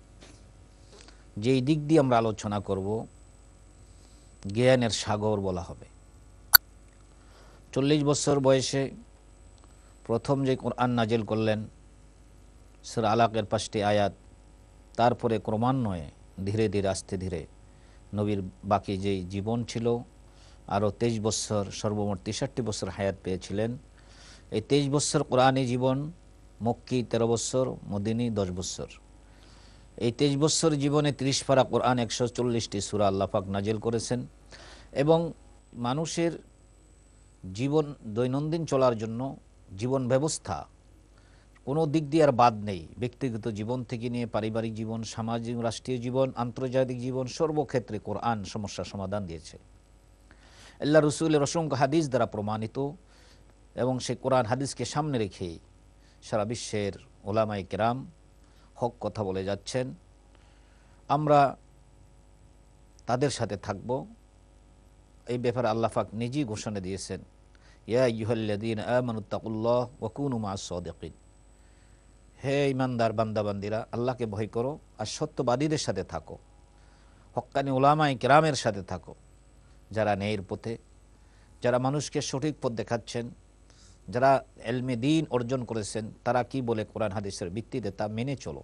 যেই দিক দিয়ে আমরা আলোচনা করব জ্ঞানের সাগর বলা হবে। চল্লিশ বছর বয়সে প্রথম যে কোরআন নাজেল করলেন সূরা আলাকের পাঁচটি আয়াত, তারপরে ক্রমান্বয়ে ধীরে ধীরে আস্তে ধীরে নবীর বাকি যেই জীবন ছিল আরও তেইশ বছর, সর্বমোট তেষট্টি বছর হায়াত পেয়েছিলেন। এই তেইশ বছর কোরআনী জীবন, মক্কি তেরো বছর, মদিনী দশ বছর। এই তেইশ বছর জীবনে ত্রিশ পারা কোরআন, একশো চল্লিশটি সূরা আল্লাহ পাক নাজেল করেছেন এবং মানুষের জীবন দৈনন্দিন চলার জন্য জীবন ব্যবস্থা কোনো দিক দিয়ে আর বাদ নেই। ব্যক্তিগত জীবন থেকে নিয়ে পারিবারিক জীবন, সামাজিক রাষ্ট্রীয় জীবন, আন্তর্জাতিক জীবন, সর্বক্ষেত্রে কোরআন সমস্যার সমাধান দিয়েছে। আল্লাহ রসুলের অসংখ্য হাদিস দ্বারা প্রমাণিত এবং সেই কোরআন হাদিসকে সামনে রেখে সারা বিশ্বের ওলামায়ে কেরাম হক কথা বলে যাচ্ছেন। আমরা তাদের সাথে থাকব, এই ব্যাপারে আল্লাহ পাক নিজেই ঘোষণা দিয়েছেন, ইয়া আইয়ুহাল্লাযীনা আমানুত্তাকুল্লাহ ওয়া কুনু মা'আস সাদিকিন। হে ইমানদার বান্দাবান্দিরা, আল্লাহকে ভয় করো আর সত্যবাদীদের সাথে থাকো, হক্কানি উলামায়ে কেরামের সাথে থাকো, যারা ন্যায়ের পথে, যারা মানুষকে সঠিক পথ দেখাচ্ছেন, যারা ইলমে দ্বীন অর্জন করেছেন, তারা কি বলে কোরআন হাদিসের ভিত্তিতে তা মেনে চলো।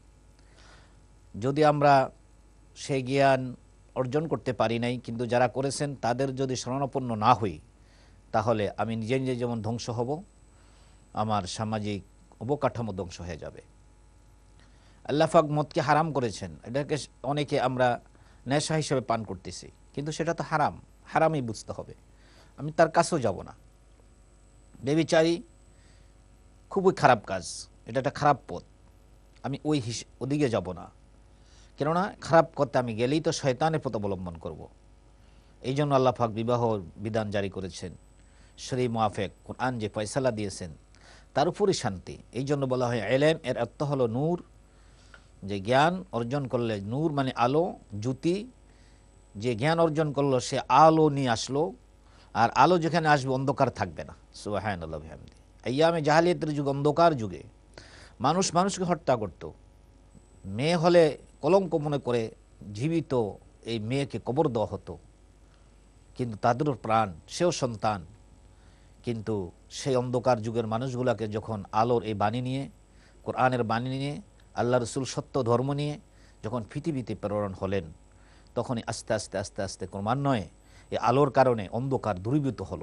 যদি আমরা সেই জ্ঞান অর্জন করতে পারি নাই, কিন্তু যারা করেছেন তাদের যদি শরণাপন্ন না হই, তাহলে আমি নিজে নিজে যেমন ধ্বংস হব, আমার সামাজিক অবকাঠামো ধ্বংস হয়ে যাবে। আল্লাহ পাক মদকে হারাম করেছেন, এটাকে অনেকে আমরা নেশা হিসেবে পান করতেছি, কিন্তু সেটা তো হারাম, হারামই বুঝতে হবে। আমি তার কাছেও যাব না। বেবিচারী খুবই খারাপ কাজ, এটা একটা খারাপ পথ, আমি ওই ওদিকে যাব না। কেননা খারাপ করতে আমি গেলেই তো শয়তানের পথ অবলম্বন করব। এই জন্য আল্লাহ পাক বিবাহ বিধান জারি করেছেন, শরী মুআফিক কোরআন যে ফয়সালা দিয়েছেন তার উপরই শান্তি। এই জন্য বলা হয় ইলম এর অর্থ হলো নূর, যে জ্ঞান অর্জন করলে, নূর মানে আলো, জ্যোতি, যে জ্ঞান অর্জন করলো সে আলো নিয়ে আসলো, আর আলো যেখানে আসবে অন্ধকার থাকবে না। সুবহানাল্লাহ বিহামদি। আইয়ামে জাহালিয়াতের যুগ, অন্ধকার যুগে মানুষ মানুষকে হত্যা করত, মেয়ে হলে কলঙ্ক মনে করে জীবিত এই মেয়েকে কবর দেওয়া হতো, কিন্তু তাদেরও প্রাণ, সেও সন্তান। কিন্তু সেই অন্ধকার যুগের মানুষগুলাকে যখন আলোর এই বাণী নিয়ে, কোরআনের বাণী নিয়ে, আল্লাহ রসুল সত্য ধর্ম নিয়ে যখন পৃথিবীতে প্রেরণ হলেন, তখনই আস্তে আস্তে আস্তে আস্তে ক্রমান্বয়ে এই আলোর কারণে অন্ধকার দূরীভূত হলো।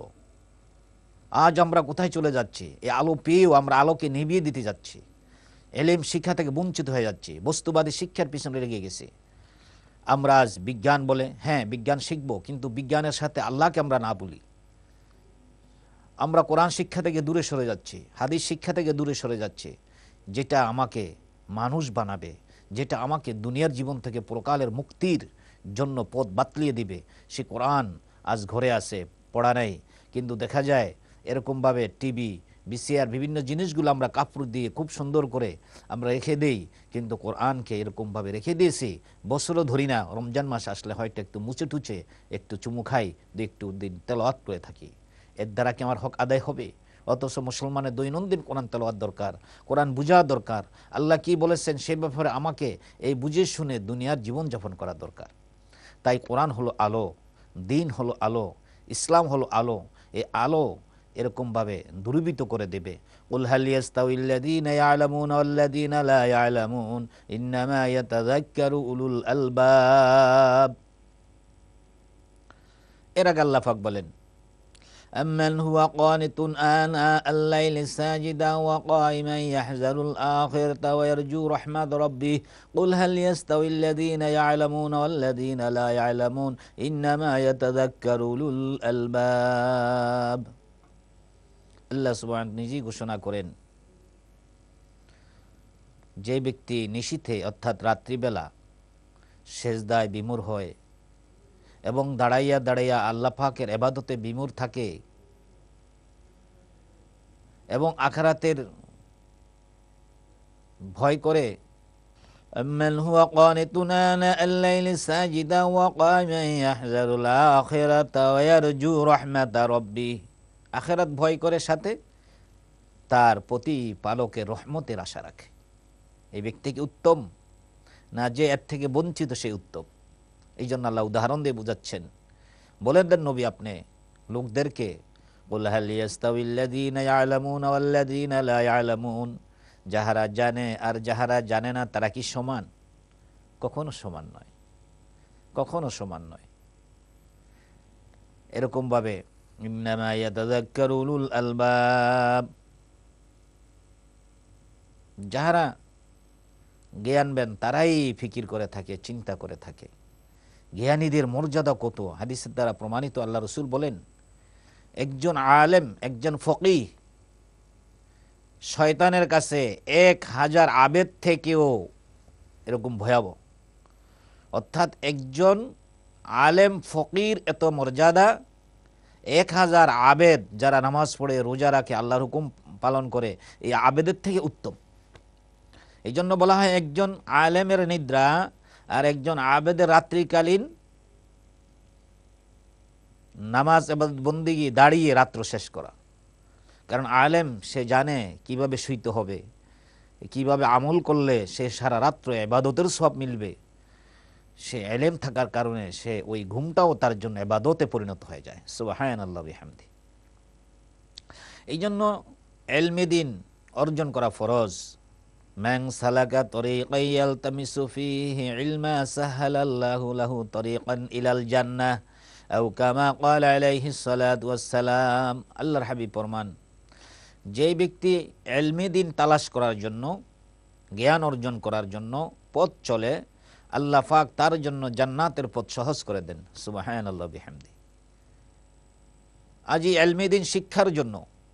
আজ আমরা কোথায় চলে যাচ্ছি? এই আলো পেয়েও আমরা আলোকে নিভিয়ে দিতে যাচ্ছি, ইলম শিক্ষা থেকে বঞ্চিত হয়ে যাচ্ছি, বস্তুবাদী শিক্ষার পিছনে লেগে গেছি। আমরা আজ বিজ্ঞান বলে, হ্যাঁ বিজ্ঞান শিখব, কিন্তু বিজ্ঞানের সাথে আল্লাহকে আমরা না বলি। আমরা কোরআন শিক্ষা থেকে দূরে সরে যাচ্ছি, হাদিস শিক্ষা থেকে দূরে সরে যাচ্ছি, যেটা আমাকে মানুষ বানাবে, যেটা আমাকে দুনিয়ার জীবন থেকে পরকালের মুক্তির জন্য পথ বাতলিয়ে দিবে, সে কোরআন আজ ঘরে আসে, পড়া নেই। কিন্তু দেখা যায় এরকমভাবে টিভি, বিসিআর, বিভিন্ন জিনিসগুলো আমরা কাপড় দিয়ে খুব সুন্দর করে আমরা রেখে দেই, কিন্তু কোরআনকে এরকমভাবে রেখে দিয়েছি, বছরও ধরি না, রমজান মাস আসলে হয়তো একটু মুছে টুচে একটু চুমু খাই, দু একটু দিন তেলাওয়াত করে থাকি। এর দ্বারা কি আমার হক আদায় হবে? অথচ মুসলমানের দৈনন্দিন কোরআন তেলাওয়াত দরকার, কোরআন বুঝা দরকার, আল্লাহ কি বলেছেন সে ব্যাপারে আমাকে এই বুঝে শুনে দুনিয়ার জীবনযাপন করা দরকার। তাই কোরআন হলো আলো, দিন হলো আলো, ইসলাম হলো আলো। এই আলো এরকমভাবে দূরীভূত করে দেবে। কুল হাল ইয়াস্তাউইল্লাযীনা ইয়ালামুনা ওয়াল্লাযীনা লা ইয়ালামুন ইন্নামা ইয়াতাযাক্কারু উলুল আলবাব। এর আগে আল্লাহ পাক বলেন, أمن هو قانت آناء الليل ساجدا وقائما يحذر الآخرة ويرجو رحمة ربه قل هل يستوي الذين يعلمون والذين لا يعلمون إنما يتذكر أولو الألباب। আল্লাহ সুবহানাহু নিজেই ঘোষণা করেন, যে ব্যক্তি নিশীথে অর্থাৎ রাত্রিবেলা সেজদায় বিমূঢ় হয় এবং দাঁড়াইয়া দাঁড়াইয়া আল্লাহ পাকের ইবাদতে বিমূঢ় থাকে এবং আখিরাতের ভয় করে, আম্মান হুয়া কানিতুন আনা আল-লাইলি সাজিদা ওয়া কাইমান ইয়াহযারুল আখিরাতা ওয়া ইয়ারজু রাহমাতা রাব্বিহ, আখিরাত ভয় করে সাথে তার প্রতিপালকের রহমতের আশা রাখে। এই ব্যক্তি কি উত্তম? না যে এর থেকে বঞ্চিত সে উত্তম? এই জন্য আল্লাহ উদাহরণ দিয়ে বুঝাচ্ছেন। বলেন দেন নবী আপনি লোকদেরকে, কুল হাল ইয়াস্তাউইল্লাযীনা ইয়ালামুনা ওয়াল্লাযীনা লা ইয়ালামুন, যাহারা জানে আর যাহারা জানে না তারা কি সমান? কখনো সমান নয়, কখনো সমান নয়। এরকম ভাবে ইন্নামা ইয়াতাযাক্কারু উলুল আলবাব, যাহারা জ্ঞানবান তারাই ফিকির করে থাকে, চিন্তা করে থাকে। জ্ঞানীদের মর্যাদা কত হাদিসের দ্বারা প্রমাণিত। আল্লাহ রসুল বলেন, একজন আলেম, একজন ফকিহ শয়তানের কাছে এক হাজার আবেদ থেকেও এরকম ভয়াবহ। অর্থাৎ একজন আলেম ফকির এত মর্যাদা, এক হাজার আবেদ যারা নামাজ পড়ে রোজা রাখে আল্লাহর হুকুম পালন করে এই আবেদের থেকে উত্তম। এই জন্য বলা হয় একজন আলেমের নিদ্রা আর একজন আবেদের রাত্রিকালীন নামাজ এবং বন্দিগি দাঁড়িয়ে রাত্র শেষ করা। কারণ আলেম সে জানে কিভাবে শুইতে হবে, কিভাবে আমল করলে সে সারা রাত্র ইবাদতের সওয়াব মিলবে। সে ইলম থাকার কারণে সে ওই ঘুমটাও তার জন্য ইবাদতে পরিণত হয়ে যায়। সুবহানাল্লাহ বিহামদি। এই জন্য ইলমে দ্বীন অর্জন করা ফরজ। মান সালাকা তরিকান ইয়ালতামিসু ফীহি ইলমা সাহালাল্লাহু লাহু তরিকান ইলাল জান্নাহ আও কামা ক্বালা আলাইহিস সালাতু ওয়াস সালাম। আল্লাহর হাবিব ফরমান, যেই ব্যক্তি ইলমে দ্বীন তালাশ করার জন্য, জ্ঞান অর্জন করার জন্য পথ চলে, আল্লাহ পাক তার জন্য জান্নাতের পথ সহজ করে দেন। সুবহানাল্লাহ বিহামদি। আজ এই ইলমে দ্বীন শিক্ষার জন্য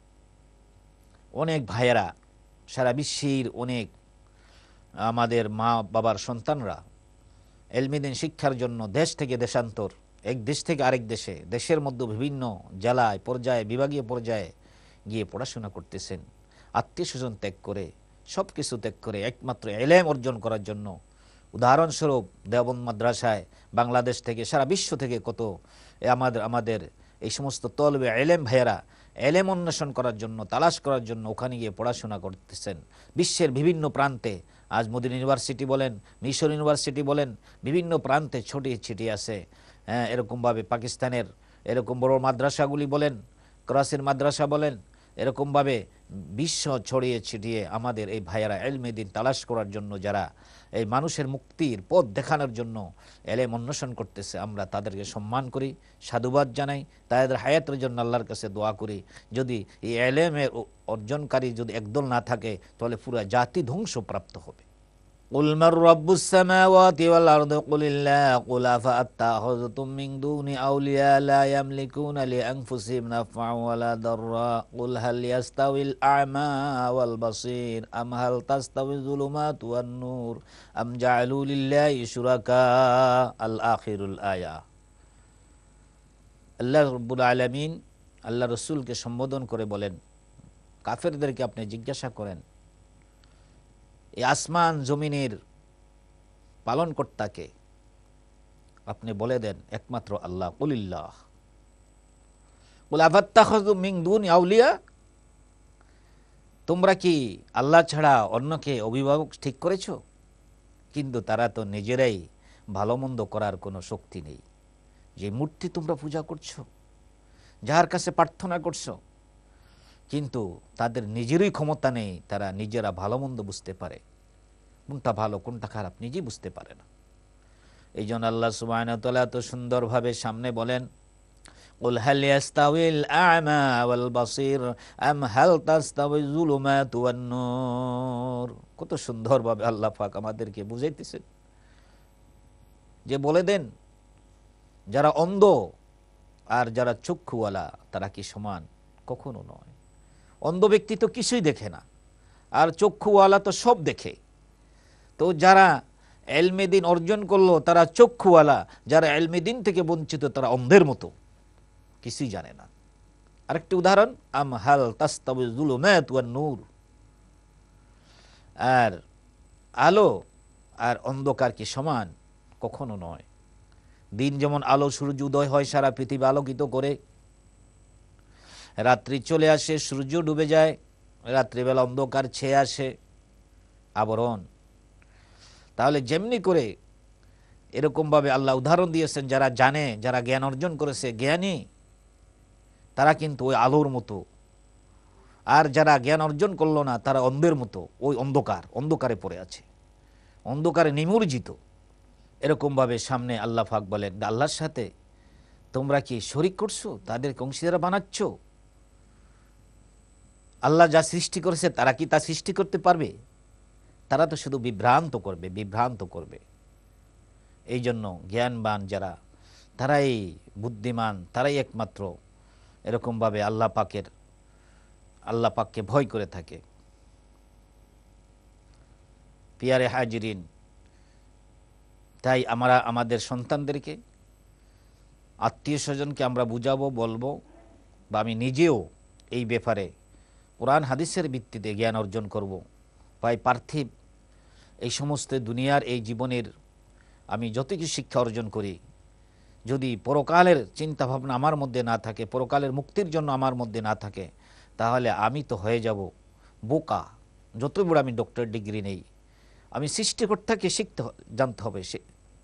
অনেক ভাইয়েরা সারা বিশ্বের অনেক আমাদের মা বাবার সন্তানরা ইলমে দ্বীন শিক্ষার জন্য দেশ থেকে দেশান্তর, এক দেশ থেকে আরেক দেশে, দেশের মধ্যে বিভিন্ন জেলায় পর্যায়ে বিভাগীয় পর্যায়ে গিয়ে পড়াশোনা করতেছেন। আত্মীয় স্বজন ত্যাগ করে, সব কিছু ত্যাগ করে একমাত্র ইলম অর্জন করার জন্য। উদাহরণস্বরূপ দেওবন্দ মাদ্রাসায় বাংলাদেশ থেকে সারা বিশ্ব থেকে কত আমাদের আমাদের এই সমস্ত তলবে ইলম ভাইয়েরা ইলম অন্বেষণ করার জন্য, তালাশ করার জন্য ওখানে গিয়ে পড়াশোনা করতেছেন। বিশ্বের বিভিন্ন প্রান্তে, আজ মদিনা ইউনিভার্সিটি বলেন, মিশর ইউনিভার্সিটি বলেন, বিভিন্ন প্রান্তে ছড়িয়ে ছিটিয়ে আছে। হ্যাঁ, এরকমভাবে পাকিস্তানের এরকম বড় মাদ্রাসাগুলি বলেন, করাচির মাদ্রাসা বলেন, এরকমভাবে বিশ্ব ছড়িয়ে ছিটিয়ে আমাদের এই ভাইয়েরা ইলমে দ্বীন তালাশ করার জন্য, যারা এই মানুষের মুক্তির পথ দেখানোর জন্য ইলম অন্বেষণ করতেছে, আমরা তাদেরকে সম্মান করি, সাধুবাদ জানাই, তাদের হায়াতের জন্য আল্লাহর কাছে দোয়া করি। যদি এই ইলমের অর্জনকারী যদি একদল না থাকে তাহলে পুরো জাতি ধ্বংসপ্রাপ্ত হবে। قل من رب السماوات والأرض قل الله قل أفأتخذتم من دون أولياء لا يملكون لأنفسهم نفعا ولا ضرا قل هل يستوي الأعمى والبصير أم هل تستوي الظلمات والنور أم جعلوا لله شركاء الآخر الآية। আল্লাহ রাব্বুল আলামিন আল্লাহ রাসূলকে সম্বোধন করে বলেন, কাফেরদেরকে আপনি জিজ্ঞাসা করেন, এই আসমান জমিনের পালনকর্তাকে আপনি বলে দেন একমাত্র আল্লাহ। কুলিল্লাহ, কুল আফাত্তাখাযু মিন দুনি আউলিয়া, তোমরা কি আল্লাহ ছাড়া অন্যকে অভিভাবক ঠিক করেছো? কিন্তু তারা তো নিজেরাই ভালো মন্দ করার কোনো শক্তি নেই। যে মূর্তি তোমরা পূজা করছো, যার কাছে প্রার্থনা করছো, কিন্তু তাদের নিজেরই ক্ষমতা নেই, তারা নিজেরা ভালো মন্দ বুঝতে পারে, কোনটা ভালো কোনটা খারাপ নিজেই বুঝতে পারে না। এই জন্য আল্লাহ সুবহানাহু ওয়া তাআলা তো সুন্দরভাবে সামনে বলেন, কুল হাল ইয়াস্তাউইল আ'মা ওয়াল বাসীর আম হাল তাস্তাউইজ যুলুমাতু ওয়ান নূর। কত সুন্দরভাবে আল্লাহ পাক আমাদেরকে বুঝাইতেছেন যে বলে দেন, যারা অন্ধ আর যারা চক্ষুওয়ালা তারা কি সমান? কখনো নয়। অন্ধ ব্যক্তি তো কিছুই দেখে না, আর চক্ষুওয়ালা তো সব দেখে। তো যারা ইলমে দ্বীন অর্জন করলো তারা চক্ষুওয়ালা, যারা ইলমে দ্বীন থেকে বঞ্চিত তারা অন্ধের মতো, কিছুই জানে না। আরেকটি উদাহরণ, আম হাল তাস্তাউইজ যুলুমাত ওয়ান নূর, আর আলো আর অন্ধকার কি সমান? কখনো নয়। দিন যেমন আলো, সূর্য উদয় হয় সারা পৃথিবী আলোকিত করে, রাত্রি চলে আসে সূর্য ডুবে যায়, রাত্রিবেলা অন্ধকার ছেয়ে আসে, আবরণ। তাহলে যেমনি করে এরকমভাবে আল্লাহ উদাহরণ দিয়েছেন, যারা জানে, যারা জ্ঞান অর্জন করেছে, জ্ঞানী, তারা কিন্তু ওই আলোর মতো, আর যারা জ্ঞান অর্জন করলো না তারা অন্ধের মতো, ওই অন্ধকার, অন্ধকারে পড়ে আছে, অন্ধকারে নিমজ্জিত। এরকমভাবে সামনে আল্লাহ পাক বলেন, আল্লাহর সাথে তোমরা কি শরীক করছো, তাদেরকে অংশীদার বানাচ্ছ? আল্লাহ যা সৃষ্টি করেছে তারা কি তা সৃষ্টি করতে পারবে? তারা তো শুধু বিভ্রান্ত করবে, বিভ্রান্ত করবে। এই জন্য জ্ঞানবান যারা, তারাই বুদ্ধিমান, তারাই একমাত্র এরকমভাবে আল্লাহ পাকের, আল্লাহ পাককে ভয় করে থাকে। পিয়ারে হাজিরিন, তাই আমরা আমাদের সন্তানদেরকে, আত্মীয় স্বজনকে আমরা বুঝাবো, বলবো, বা আমি নিজেও এই ব্যাপারে কোরআন হাদিসের ভিত্তিতে জ্ঞান অর্জন করব। পাই পার্থিব এই সমস্ত দুনিয়ার এই জীবনের আমি যত কিছু শিক্ষা অর্জন করি, যদি পরকালের চিন্তা ভাবনা আমার মধ্যে না থাকে, পরকালের মুক্তির জন্য আমার মধ্যে না থাকে, তাহলে আমি তো হয়ে যাব বোকা। যত বড় আমি ডক্টর ডিগ্রি নেই, আমি সৃষ্টিকর্তাকে শিখতে জানতে হবে। সে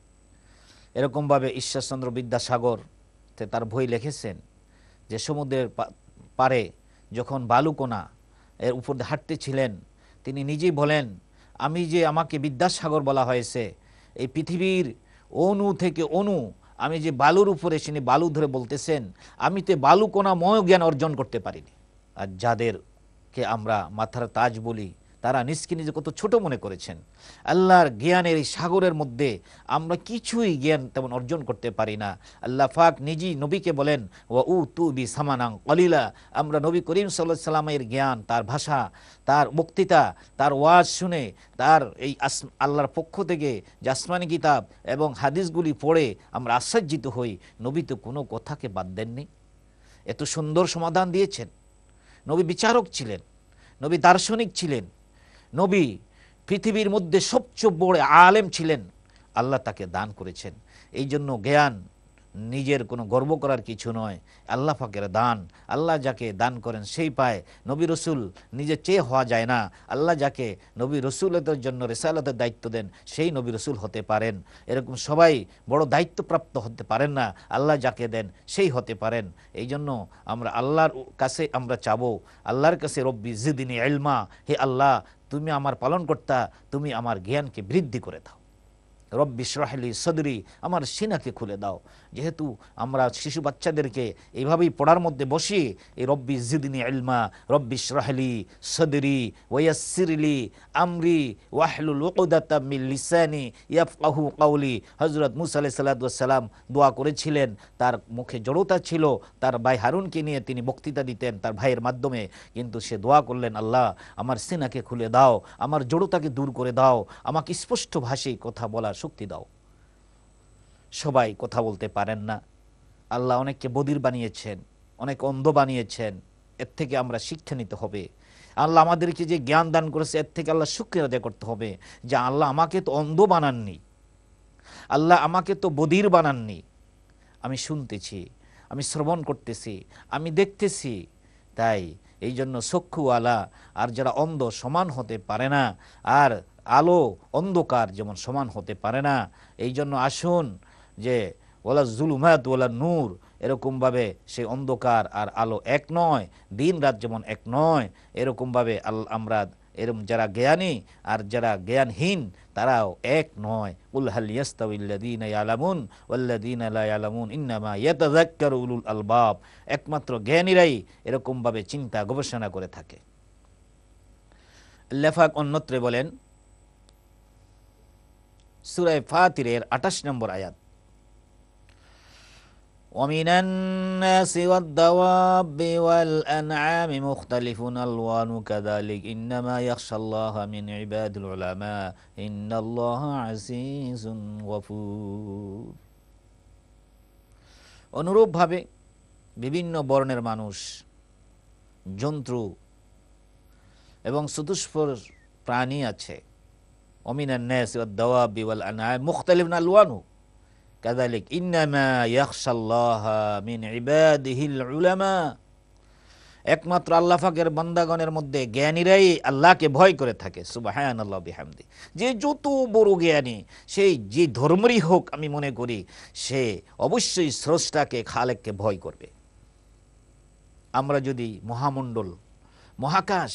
এরকমভাবে ঈশ্বরচন্দ্র বিদ্যাসাগর তার বই লিখেছেন যে সমুদ্রের পারে যখন বালুকণা এর উপর দিয়ে হাঁটতেছিলেন, তিনি নিজেই বলেন, আমি যে, আমাকে বিদ্যাসাগর বলা হয়েছে, এই পৃথিবীর অণু থেকে অণু, আমি যে বালুর উপরে, তিনি বালু ধরে বলতেছেন, আমি তো বালুকণাময় জ্ঞান অর্জন করতে পারিনি। আর যাদেরকে আমরা মাথার তাজ বলি, তারা নিজকে নিজে কত ছোট মনে করেছেন। আল্লাহর জ্ঞানের এই সাগরের মধ্যে আমরা কিছুই জ্ঞান তেমন অর্জন করতে পারি না। আল্লাহ পাক নিজেই নবীকে বলেন, ওয়া উ তু বি সামানাং কলিলা, আমরা নবী করিম সাল্লাল্লাহু আলাইহি সাল্লামের জ্ঞান, তার ভাষা, তার বক্তৃতা, তার ওয়াজ শুনে, তার এই আল্লাহর পক্ষ থেকে যে আসমানি কিতাব এবং হাদিসগুলি পড়ে আমরা আশ্চর্যিত হই। নবী তো কোনো কথাকে বাদ দেননি, এত সুন্দর সমাধান দিয়েছেন। নবী বিচারক ছিলেন, নবী দার্শনিক ছিলেন, নবী পৃথিবীর মধ্যে সবচেয়ে বড় আলেম ছিলেন, আল্লাহ তাকে দান করেছেন। এই জন্য জ্ঞান নিজের কোনো গর্ব করার কিছু নয়, আল্লাহ পাকের দান। আল্লাহ যাকে দান করেন সেই পায়। নবী রসুল নিজে চেয়ে হওয়া যায় না, আল্লাহ যাকে নবী রসুলতের জন্য রিসালাতের দায়িত্ব দেন সেই নবী রসুল হতে পারেন। এরকম সবাই বড় দায়িত্বপ্রাপ্ত হতে পারেন না, আল্লাহ যাকে দেন সেই হতে পারেন। এই জন্য আমরা আল্লাহর কাছে আমরা চাবো, আল্লাহর কাছে রব্বি জিদনি ইলমা, হে আল্লাহ তুমি আমার পালনকর্তা, তুমি আমার জ্ঞানকে বৃদ্ধি করে দাও। রব্বি ইশরাহলি সদরি, আমার সিনাকে খুলে দাও। যেহেতু আমরা শিশু বাচ্চাদেরকে এইভাবেই পড়ার মধ্যে বসিয়ে এই রব্বি জিদনি ইলমা, রব্বি ইশরাহলি সদরি ওয়ায়াসসিরলি আমরি ওয়াহলুল উকদাতাম মিন লিসানি ইয়াফকাহু কাওলি। হযরত মুসা আলাইহিস সালাতু ওয়াস সালাম দোয়া করেছিলেন, তার মুখে জড়তা ছিল, তার ভাই হারুনকে নিয়ে তিনি বক্তৃতা দিতেন তার ভাইয়ের মাধ্যমে, কিন্তু সে দোয়া করলেন, আল্লাহ আমার সিনাকে খুলে দাও, আমার জড়তাকে দূর করে দাও, আমাকে স্পষ্ট ভাষায় কথা বলার শক্তি দাও। সবাই কথা বলতে পারেন না, আল্লাহ অনেককে বধির বানিয়েছেন, অনেক অন্ধ বানিয়েছেন। এর থেকে আমরা শিক্ষা নিতে হবে। আল্লাহ আমাদেরকে যে জ্ঞান দান করেছে এর থেকে আল্লাহ শুকরিয়া আদায় করতে হবে যে আল্লাহ আমাকে তো অন্ধ বানাননি, আল্লাহ আমাকে তো বধির বানাননি। আমি শুনতেছি, আমি শ্রবণ করতেছি, আমি দেখতেছি। তাই এই জন্য চক্ষুওয়ালা আর যারা অন্ধ সমান হতে পারে না, আর আলো অন্ধকার যেমন সমান হতে পারে না। এই জন্য আসুন যে ওয়ালা জুলুমাত ওয়ালা নূর, এরকমভাবে সেই অন্ধকার আর আলো এক নয়, দিন রাত যেমন এক নয়, এরকমভাবে আল আমরা এরকম যারা জ্ঞানী আর যারা জ্ঞানহীন তারাও এক নয়। কুল হাল ইয়াস্তাউিল্লাযীনা ইয়ালামুন ওয়াল্লাযীনা লা ইয়ালামুন ইন্নামা ইয়াতাযাক্কারু উলুল আলবাব। একমাত্র জ্ঞানীরাই এরকমভাবে চিন্তা গবেষণা করে থাকে। আল্লাহ পাক অন্যত্রে বলেন সূরা ফাতিরের আটাশ নম্বর আয়াত, ومن الناس والدواب والأنعام مختلف ألوانه كذلك إنما يخشى الله من عباد العلماء إن الله عزيز غفور। অনুরূপভাবে বিভিন্ন বর্ণের মানুষ, জন্তু এবং চতুষ্পদ প্রাণী আছে। ومن الناس والدواب والأنعام مختلف ألوانه কাযালিক ইন্নামা ইয়াখশাল্লাহা মিন ইবাদিহিল উলামা। একমাত্র আল্লাহ পাকের বান্দাগণের মধ্যে জ্ঞানীরাই আল্লাহকে ভয় করে থাকে। সুবহানাল্লাহ বিহামদি। যে যত বড় জ্ঞানী, সেই যে ধর্মেরই হোক, আমি মনে করি সে অবশ্যই স্রষ্টাকে, খালেককে ভয় করবে। আমরা যদি মহামণ্ডল, মহাকাশ,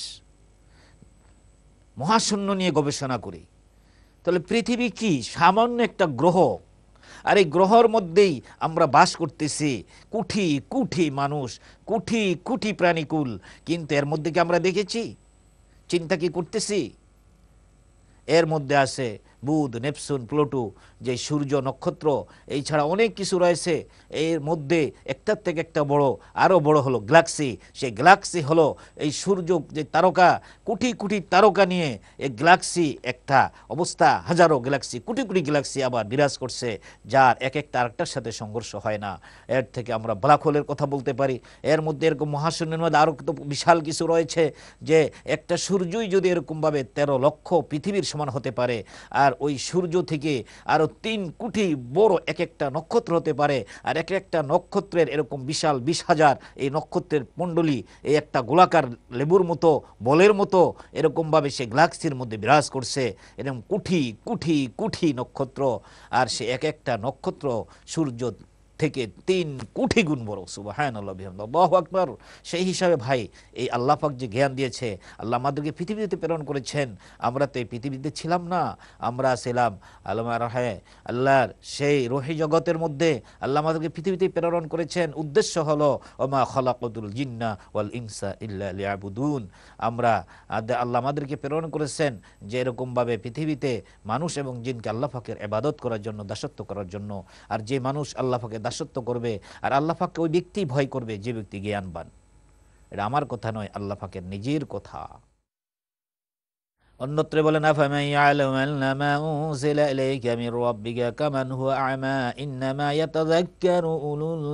মহাশূন্য নিয়ে গবেষণা করি, তাহলে পৃথিবী কি সামান্য একটা গ্রহ, আর এই গ্রহের মধ্যেই আমরা বাস করতেছি। কোটি কোটি মানুষ, কোটি কোটি প্রাণীকুল, কিন্তু এর মধ্যে কি আমরা দেখেছি? চিন্তা কি করতেছি? এর মধ্যে আছে বুধ, নেপচুন, প্লুটো, যে সূর্য, নক্ষত্র, এই ছাড়া অনেক কিছু রয়েছে। এর মধ্যে একটার থেকে একটা বড়, আরও বড় হলো গ্যালাক্সি। সেই গ্যালাক্সি হলো এই সূর্য, যে তারকা, কোটি কোটি তারকা নিয়ে এই গ্যালাক্সি একটা অবস্থা। হাজারো গ্যালাক্সি, কোটি কোটি গ্যালাক্সি আবার বিরাজ করছে, যার এক একটা আরেকটার সাথে সংঘর্ষ হয় না। এর থেকে আমরা ব্ল্যাক হোলের কথা বলতে পারি। এর মধ্যে এরকম মহাশূন্যের মধ্যে আরও তো বিশাল কিছু রয়েছে, যে একটা সূর্যই যদি এরকমভাবে তেরো লক্ষ পৃথিবীর সমান হতে পারে, আর ওই সূর্য থেকে আরো তিন কোটি বড় এক একটা নক্ষত্র হতে পারে, আর এক একটা নক্ষত্রের এরকম বিশাল বিশ হাজার এই নক্ষত্রের মণ্ডলী, এই একটা গোলাকার লেবুর মতো, বলের মতো এরকমভাবে সে গ্যালাক্সির মধ্যে বিরাজ করছে। এরকম কোটি কোটি কোটি নক্ষত্র, আর সে এক একটা নক্ষত্র সূর্য থেকে তিন কোটি গুণ বড়। সুবহানাল্লাহ বিহামদিহি, আল্লাহু আকবার। সেই হিসাবে ভাই, এই আল্লাহ পাক যে জ্ঞান দিয়েছে, আল্লাহ আমাদেরকে পৃথিবীতে প্রেরণ করেছেন। আমরা তো এই পৃথিবীতে ছিলাম না, আমরা ছিলাম আল্লাহ রাহে আল্লাহর সেই রহি জগতের মধ্যে। আল্লাহ আমাদেরকে পৃথিবীতে প্রেরণ করেছেন। উদ্দেশ্য হলো ওমা খালাকাতুল জিন্না ওয়াল ইনসা ইল্লা লিয়াবুদুন। আমরা আল্লাহ আমাদেরকে প্রেরণ করেছেন যে এরকমভাবে পৃথিবীতে মানুষ এবং জিনকে আল্লাহ পাকের ইবাদত করার জন্য, দাসত্ব করার জন্য। আর যে মানুষ আল্লাহ পাকের দাসত্ব করবে, আর আল্লাহ পাককে ওই ব্যক্তি ভয় করবে যে ব্যক্তি জ্ঞানবান। এটা আমার কথা নয়, আল্লাহ পাকের নিজের কথা। অন্যত্র বলেন আফামান ইয়ালামু আন্নামা উনজিলা ইলাইকা মির রাব্বিকা কামান হুয়া আ'মা ইন্নামা ইয়াতাযাক্কারু উলুল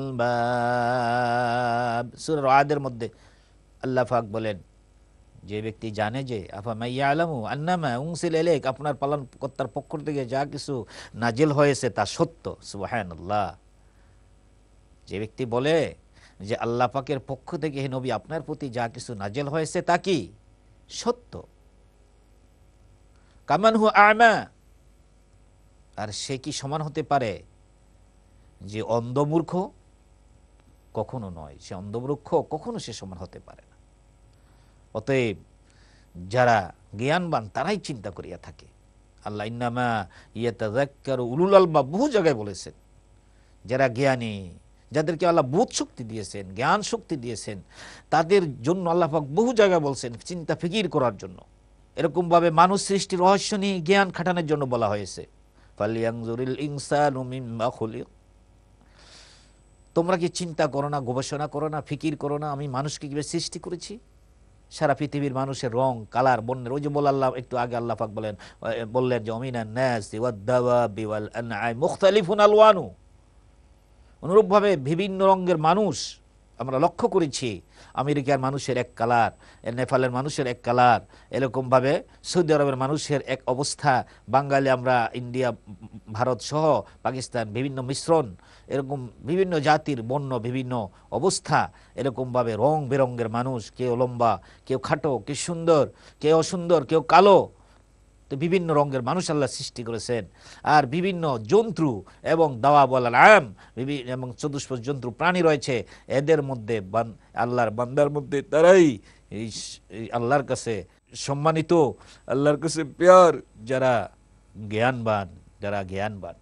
আলবাব। সূরা রাদের মধ্যে আল্লাহ পাক বলেন, যে ব্যক্তি জানে যে আফামান ইয়ালামু আন্নামা উনজিলা ইলাইকা, আপনার পালনকর্তার পক্ষ থেকে যা কিছু নাজিল হয়েছে তা সত্য। সুবহানাল্লাহ। যে ব্যক্তি বলে যে আল্লাহ পাকের পক্ষ থেকে হে নবী আপনার প্রতি যা কিছু নাজিল হয়েছে তা কি সত্য, কামান হুয়া আ'মা, আর সে কি সমান হতে পারে যে অন্ধমূর্খ? কখনো নয়, সে অন্ধমূর্খ কখনো সে সমান হতে পারে না। অতএব যারা জ্ঞানবান তারাই চিন্তা করিয়া থাকে। আল্লাহ ইন্নামা ইয়াতাযাক্কারু উলুল আলবাব বহু জায়গায় বলেছেন। যারা জ্ঞানী, যাদেরকে আল্লাহ বোধ শক্তি দিয়েছেন, জ্ঞান শক্তি দিয়েছেন, তাদের জন্য আল্লাহ পাক বহু জায়গায় বলছেন চিন্তা ফিকির করার জন্য। এরকম ভাবে মানুষ সৃষ্টির রহস্য নিয়ে জ্ঞান খাটানোর জন্য বলা হয়েছে। ফালইয়ানজুরিল ইনসানু মিম্মা খুলিক, তোমরা কি চিন্তা করো না, গবেষণা করো না, ফিকির করো না আমি মানুষকে কিভাবে সৃষ্টি করেছি? সারা পৃথিবীর মানুষের রং, কালার, বর্ণের, ওই যে বল আল্লাহ একটু আগে আল্লাহ পাক বলেন বললেন যে মিনান নাসি ওয়াদ দাওয়াবি ওয়াল আনআম মুখতালিফুন আলওয়ানু। অনুরূপভাবে বিভিন্ন রঙের মানুষ আমরা লক্ষ্য করেছি আমেরিকার মানুষের এক কালার, নেপালের মানুষের এক কালার, এরকমভাবে সৌদি আরবের মানুষের এক অবস্থা, বাঙালি আমরা ইন্ডিয়া ভারত সহ পাকিস্তান বিভিন্ন মিশ্রণ, এরকম বিভিন্ন জাতির বর্ণ বিভিন্ন অবস্থা, এরকমভাবে রং বেরঙ্গের মানুষ, কেউ লম্বা, কেউ খাটো, কেউ সুন্দর, কেউ অসুন্দর, কেউ কালো, তো বিভিন্ন রঙের মানুষ আল্লাহ সৃষ্টি করেছেন। আর বিভিন্ন জন্তু এবং দাওয়া বলাল আম এবং চতুষ্পদ জন্তু প্রাণী রয়েছে, এদের মধ্যে আল্লাহর বান্দার মধ্যে তারাই এই আল্লাহর কাছে সম্মানিত, আল্লাহর কাছে প্যার, যারা জ্ঞানবান, যারা জ্ঞানবান।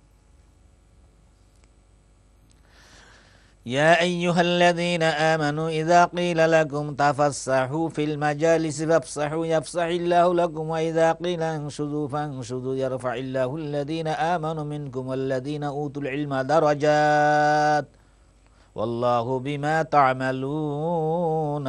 يا أيها الذين آمنوا إذا قيل لكم تفسحوا في المجالس فافسحوا يفسح الله لكم وإذا قيل انشزوا فانشزوا يرفع الله الذين آمنوا منكم والذين أوتوا العلم درجات والله بما تعملون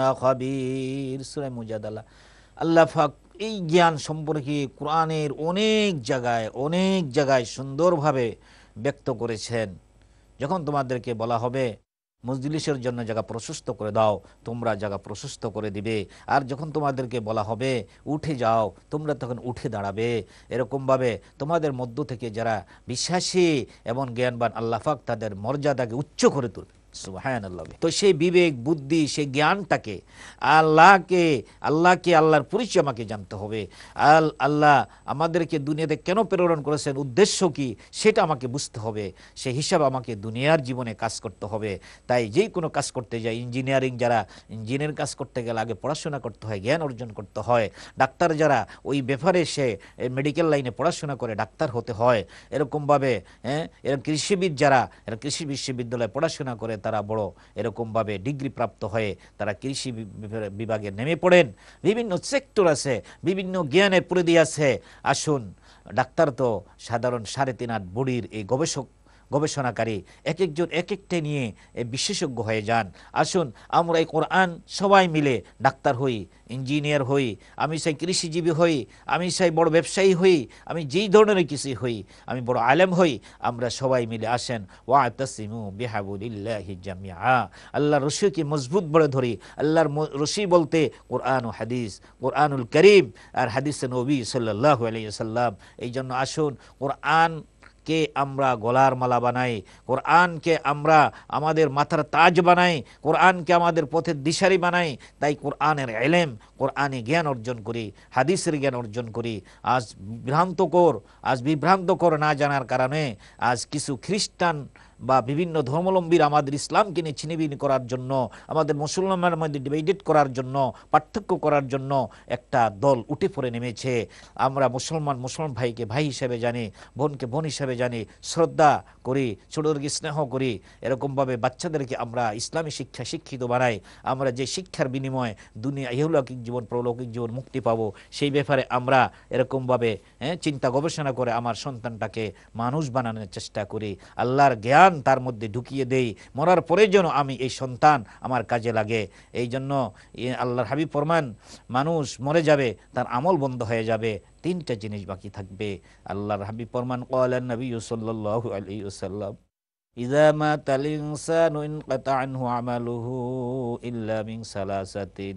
خبير। সূরা মুজাদালা। আল্লাহ পাক এই জ্ঞান সম্পর্কে কোরআনের অনেক জায়গায় অনেক জায়গায় সুন্দরভাবে ব্যক্ত করেছেন। যখন তোমাদেরকে বলা হবে মজলিসের জন্য জায়গা প্রশস্ত করে দাও, তোমরা জায়গা প্রশস্ত করে দিবে, আর যখন তোমাদেরকে বলা হবে উঠে যাও, তোমরা তখন উঠে দাঁড়াবে। এরকমভাবে তোমাদের মধ্য থেকে যারা বিশ্বাসী এবং জ্ঞানবান, আল্লাহ পাক তাদের মর্যাদাকে উচ্চ করে তুলবে। সুবহানাল্লাহ। তো সেই বিবেক বুদ্ধি সেই জ্ঞানটাকে আল্লাহকে আল্লাহকে আল্লাহর পরিচয় আমাকে জানতে হবে। আল আল্লাহ আমাদেরকে দুনিয়াতে কেন প্রেরণ করেছেন, উদ্দেশ্য কি, সেটা আমাকে বুঝতে হবে। সেই হিসাবে আমাকে দুনিয়ার জীবনে কাজ করতে হবে। তাই যেই কোনো কাজ করতে যাই, ইঞ্জিনিয়ারিং যারা ইঞ্জিনিয়ারিং কাজ করতে গেলে আগে পড়াশোনা করতে হয়, জ্ঞান অর্জন করতে হয়। ডাক্তার যারা ওই ব্যাপারে সে মেডিকেল লাইনে পড়াশোনা করে ডাক্তার হতে হয়। এরকমভাবে হ্যাঁ এরকম কৃষিবিদ যারা এরা কৃষি বিশ্ববিদ্যালয়ে পড়াশোনা করে তারা বড় এরকমভাবে ডিগ্রি প্রাপ্ত হয়ে তারা কৃষি বিভাগে নেমে পড়েন। বিভিন্ন সেক্টর আছে, বিভিন্ন জ্ঞানের পরিধি আছে। আসুন, ডাক্তার তো সাধারণ সাড়ে তিন আট বডির এই গবেষক গবেষণাকারী, এক একজন এক একটা নিয়ে বিশেষজ্ঞ হয়ে যান। আসুন আমরা এই কোরআন সবাই মিলে ডাক্তার হই, ইঞ্জিনিয়ার হই, আমি চাই কৃষিজীবী হই, আমি চাই বড় ব্যবসায়ী হই, আমি যেই ধরনের কিছুই হই, আমি বড় আলেম হই, আমরা সবাই মিলে আসেন ওয়াতাসিমু বিহাবলিল্লাহি জামিআ, আল্লাহর রশিকে মজবুত করে ধরি। আল্লাহর রশি বলতে কোরআন ও হাদিস, কোরআনুল করিম আর হাদিসে নবী সাল্লাল্লাহু আলাইহি ওয়াসাল্লাম। এই জন্য আসুন কোরআন কে আমরা গলার মালা বানাই, কোরআনকে আমরা আমাদের মাথার তাজ বানাই, কোরআনকে আমাদের পথের দিশারি বানাই। তাই কোরআনের ইলম, কোরআনে জ্ঞান অর্জন করি, হাদিসের জ্ঞান অর্জন করি। আজ বিভ্রান্তকর আজ বিভ্রান্তকর না জানার কারণে আজ কিছু খ্রিস্টান বা বিভিন্ন ধর্মাবলম্বীরা আমাদের ইসলামকে নিয়ে ছিনিবিনি করার জন্য, আমাদের মুসলমানের মধ্যে ডিভাইডেড করার জন্য, পার্থক্য করার জন্য একটা দল উঠে পড়ে নেমেছে। আমরা মুসলমান মুসলমান ভাইকে ভাই হিসেবে জানি, বোনকে বোন হিসেবে জানি, শ্রদ্ধা করি, ছোটদেরকে স্নেহ করি। এরকমভাবে বাচ্চাদেরকে আমরা ইসলামী শিক্ষা শিক্ষিত বানাই। আমরা যে শিক্ষার বিনিময়ে দুনিয়া ইহলৌকিক জীবন পরলৌকিক জীবন মুক্তি পাবো, সেই ব্যাপারে আমরা এরকমভাবে হ্যাঁ চিন্তা গবেষণা করে আমার সন্তানটাকে মানুষ বানানোর চেষ্টা করি। আল্লাহর জ্ঞান তার মধ্যে ঢুকিয়ে দেই, মরার পরে যেন আমি এই সন্তান আমার কাজে লাগে। এই জন্য আল্লাহর হাবিব ফরমান, মানুষ মরে যাবে, তার আমল বন্ধ হয়ে যাবে, তিনটা জিনিস বাকি থাকবে। আল্লাহর হাবিব ফরমান, ক্বালান নবী সাল্লাল্লাহু আলাইহি ওয়াসাল্লাম, ইযা মাতাল ইনসানু ইনকাতা আনহু আমালুহু ইল্লা মিন সালাসাতিন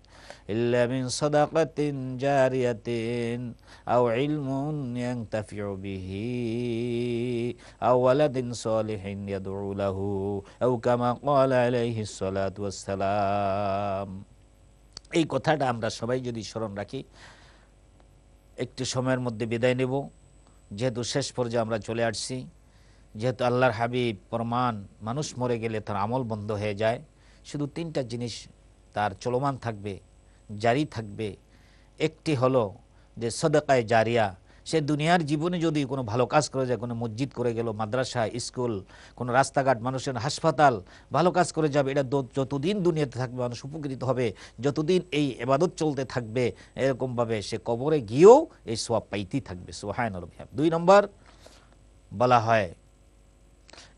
ইল্লা মিন সাদাকাতিন জারিয়াতিন আও ইলমুন ইয়ানতাফিউ বিহি আও ওয়ালাদিন সালিহিন ইয়াদউ লাহু আও কামা ক্বালা আলাইহিস সালাতু ওয়াস সালাম। এই কথাটা আমরা সবাই যদি স্মরণ রাখি, একটু সময়ের মধ্যে বিদায় নেব, যেহেতু শেষ পর্যায়ে আমরা চলে আসছি। যেহেতু আল্লাহর হাবিব প্রমাণ, মানুষ মরে গেলে তার আমল বন্ধ হয়ে যায়, শুধু তিনটা জিনিস তার চলমান থাকবে, জারি থাকবে। একটি হলো যে সদকায়ে জারিয়া, সে দুনিয়ার জীবনে যদি কোনো ভালো কাজ করে যায়, কোনো মসজিদ করে গেল, মাদ্রাসা, স্কুল, কোনো রাস্তাঘাট, মানুষের হাসপাতাল, ভালো কাজ করে যাবে, এটা যতদিন দুনিয়াতে থাকবে মানুষ উপকৃত হবে, যতদিন এই ইবাদত চলতে থাকবে, এরকমভাবে সে কবরে গিয়েও এই সওয়াব পাইতেই থাকবে। সুবহানাল্লাহ। দুই নম্বর বলা হয়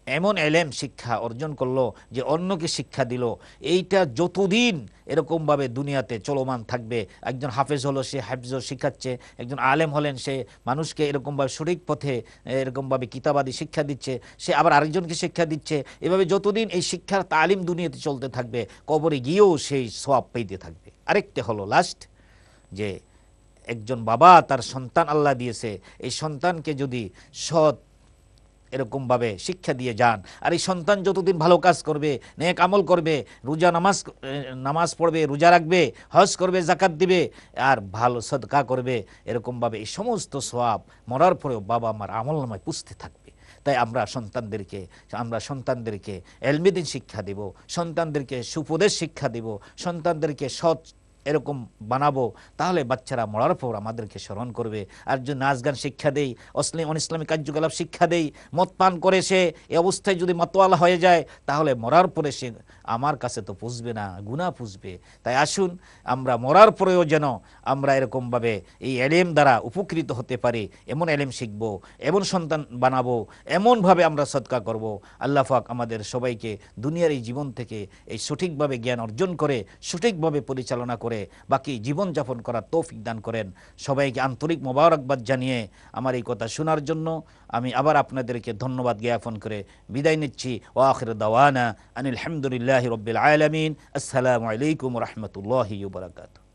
এমন এলেম শিক্ষা অর্জন করলো যে অন্যকে শিক্ষা দিল, এইটা যতদিন এরকমভাবে দুনিয়াতে চলমান থাকবে, একজন হাফেজ হলো সে হাফেজ শিখাচ্ছে, একজন আলেম হলেন সে মানুষকে এরকমভাবে সঠিক পথে এরকমভাবে কিতাবাদি শিক্ষা দিচ্ছে, সে আবার আরেকজনকে শিক্ষা দিচ্ছে, এভাবে যতদিন এই শিক্ষার তালিম দুনিয়াতে চলতে থাকবে কবরে গিয়েও সেই সওয়াব পেতে থাকবে। আরেকটা হলো লাস্ট, যে একজন বাবা তার সন্তান আল্লাহ দিয়েছে, এই সন্তানকে যদি সৎ এরকমভাবে শিক্ষা দিয়ে যান, আর এই সন্তান যতদিন ভালো কাজ করবে, নেক আমল করবে, রোজা নামাজ নামাজ পড়বে, রোজা রাখবে, হজ করবে, যাকাত দিবে, আর ভালো সদকা করবে, এরকমভাবে এই সমস্ত সওয়াব মরার পরেও বাবা আমার আমলনামায় পুষতে থাকবে। তাই আমরা সন্তানদেরকে আমরা সন্তানদেরকে এলমে দ্বীন শিক্ষা দেব, সন্তানদেরকে সুপদেশ শিক্ষা দেব, সন্তানদেরকে সৎ এরকম বানাবো, তাহলে বাচ্চারা মরার পর আমাদেরকে স্মরণ করবে। আর যদি নাচ গান শিক্ষা দেই, অশ্লীল অন ইসলামিক কার্যকলাপ শিক্ষা দেই, মদ পান করে সে এই অবস্থায় যদি মাতোয়ালা হয়ে যায়, তাহলে মরার পরে সে আমার কাছে তো পুষবে না, গুনাহ পুষবে। তাই আসুন আমরা মরার পরেও যেন আমরা এরকমভাবে এই এলেম দ্বারা উপকৃত হতে পারি, এমন এলেম শিখব, এমন সন্তান বানাবো, এমনভাবে আমরা সদকা করব। আল্লাহ পাক আমাদের সবাইকে দুনিয়ার এই জীবন থেকে এই সঠিকভাবে জ্ঞান অর্জন করে সঠিকভাবে পরিচালনা করে বাকি জীবন যাপন করার তৌফিক দান করেন। সবাইকে আন্তরিক মোবারকবাদ জানিয়ে আমার এই কথা শোনার জন্য আমি আবার আপনাদেরকে ধন্যবাদ জ্ঞাপন করে বিদায় নিচ্ছি। ওয়া আখির দাওয়ানা আনিল হামদুলিল্লাহি রাব্বিল আলামিন। আসসালামু আলাইকুম ওয়া রাহমাতুল্লাহি ওয়া বারাকাতুহু।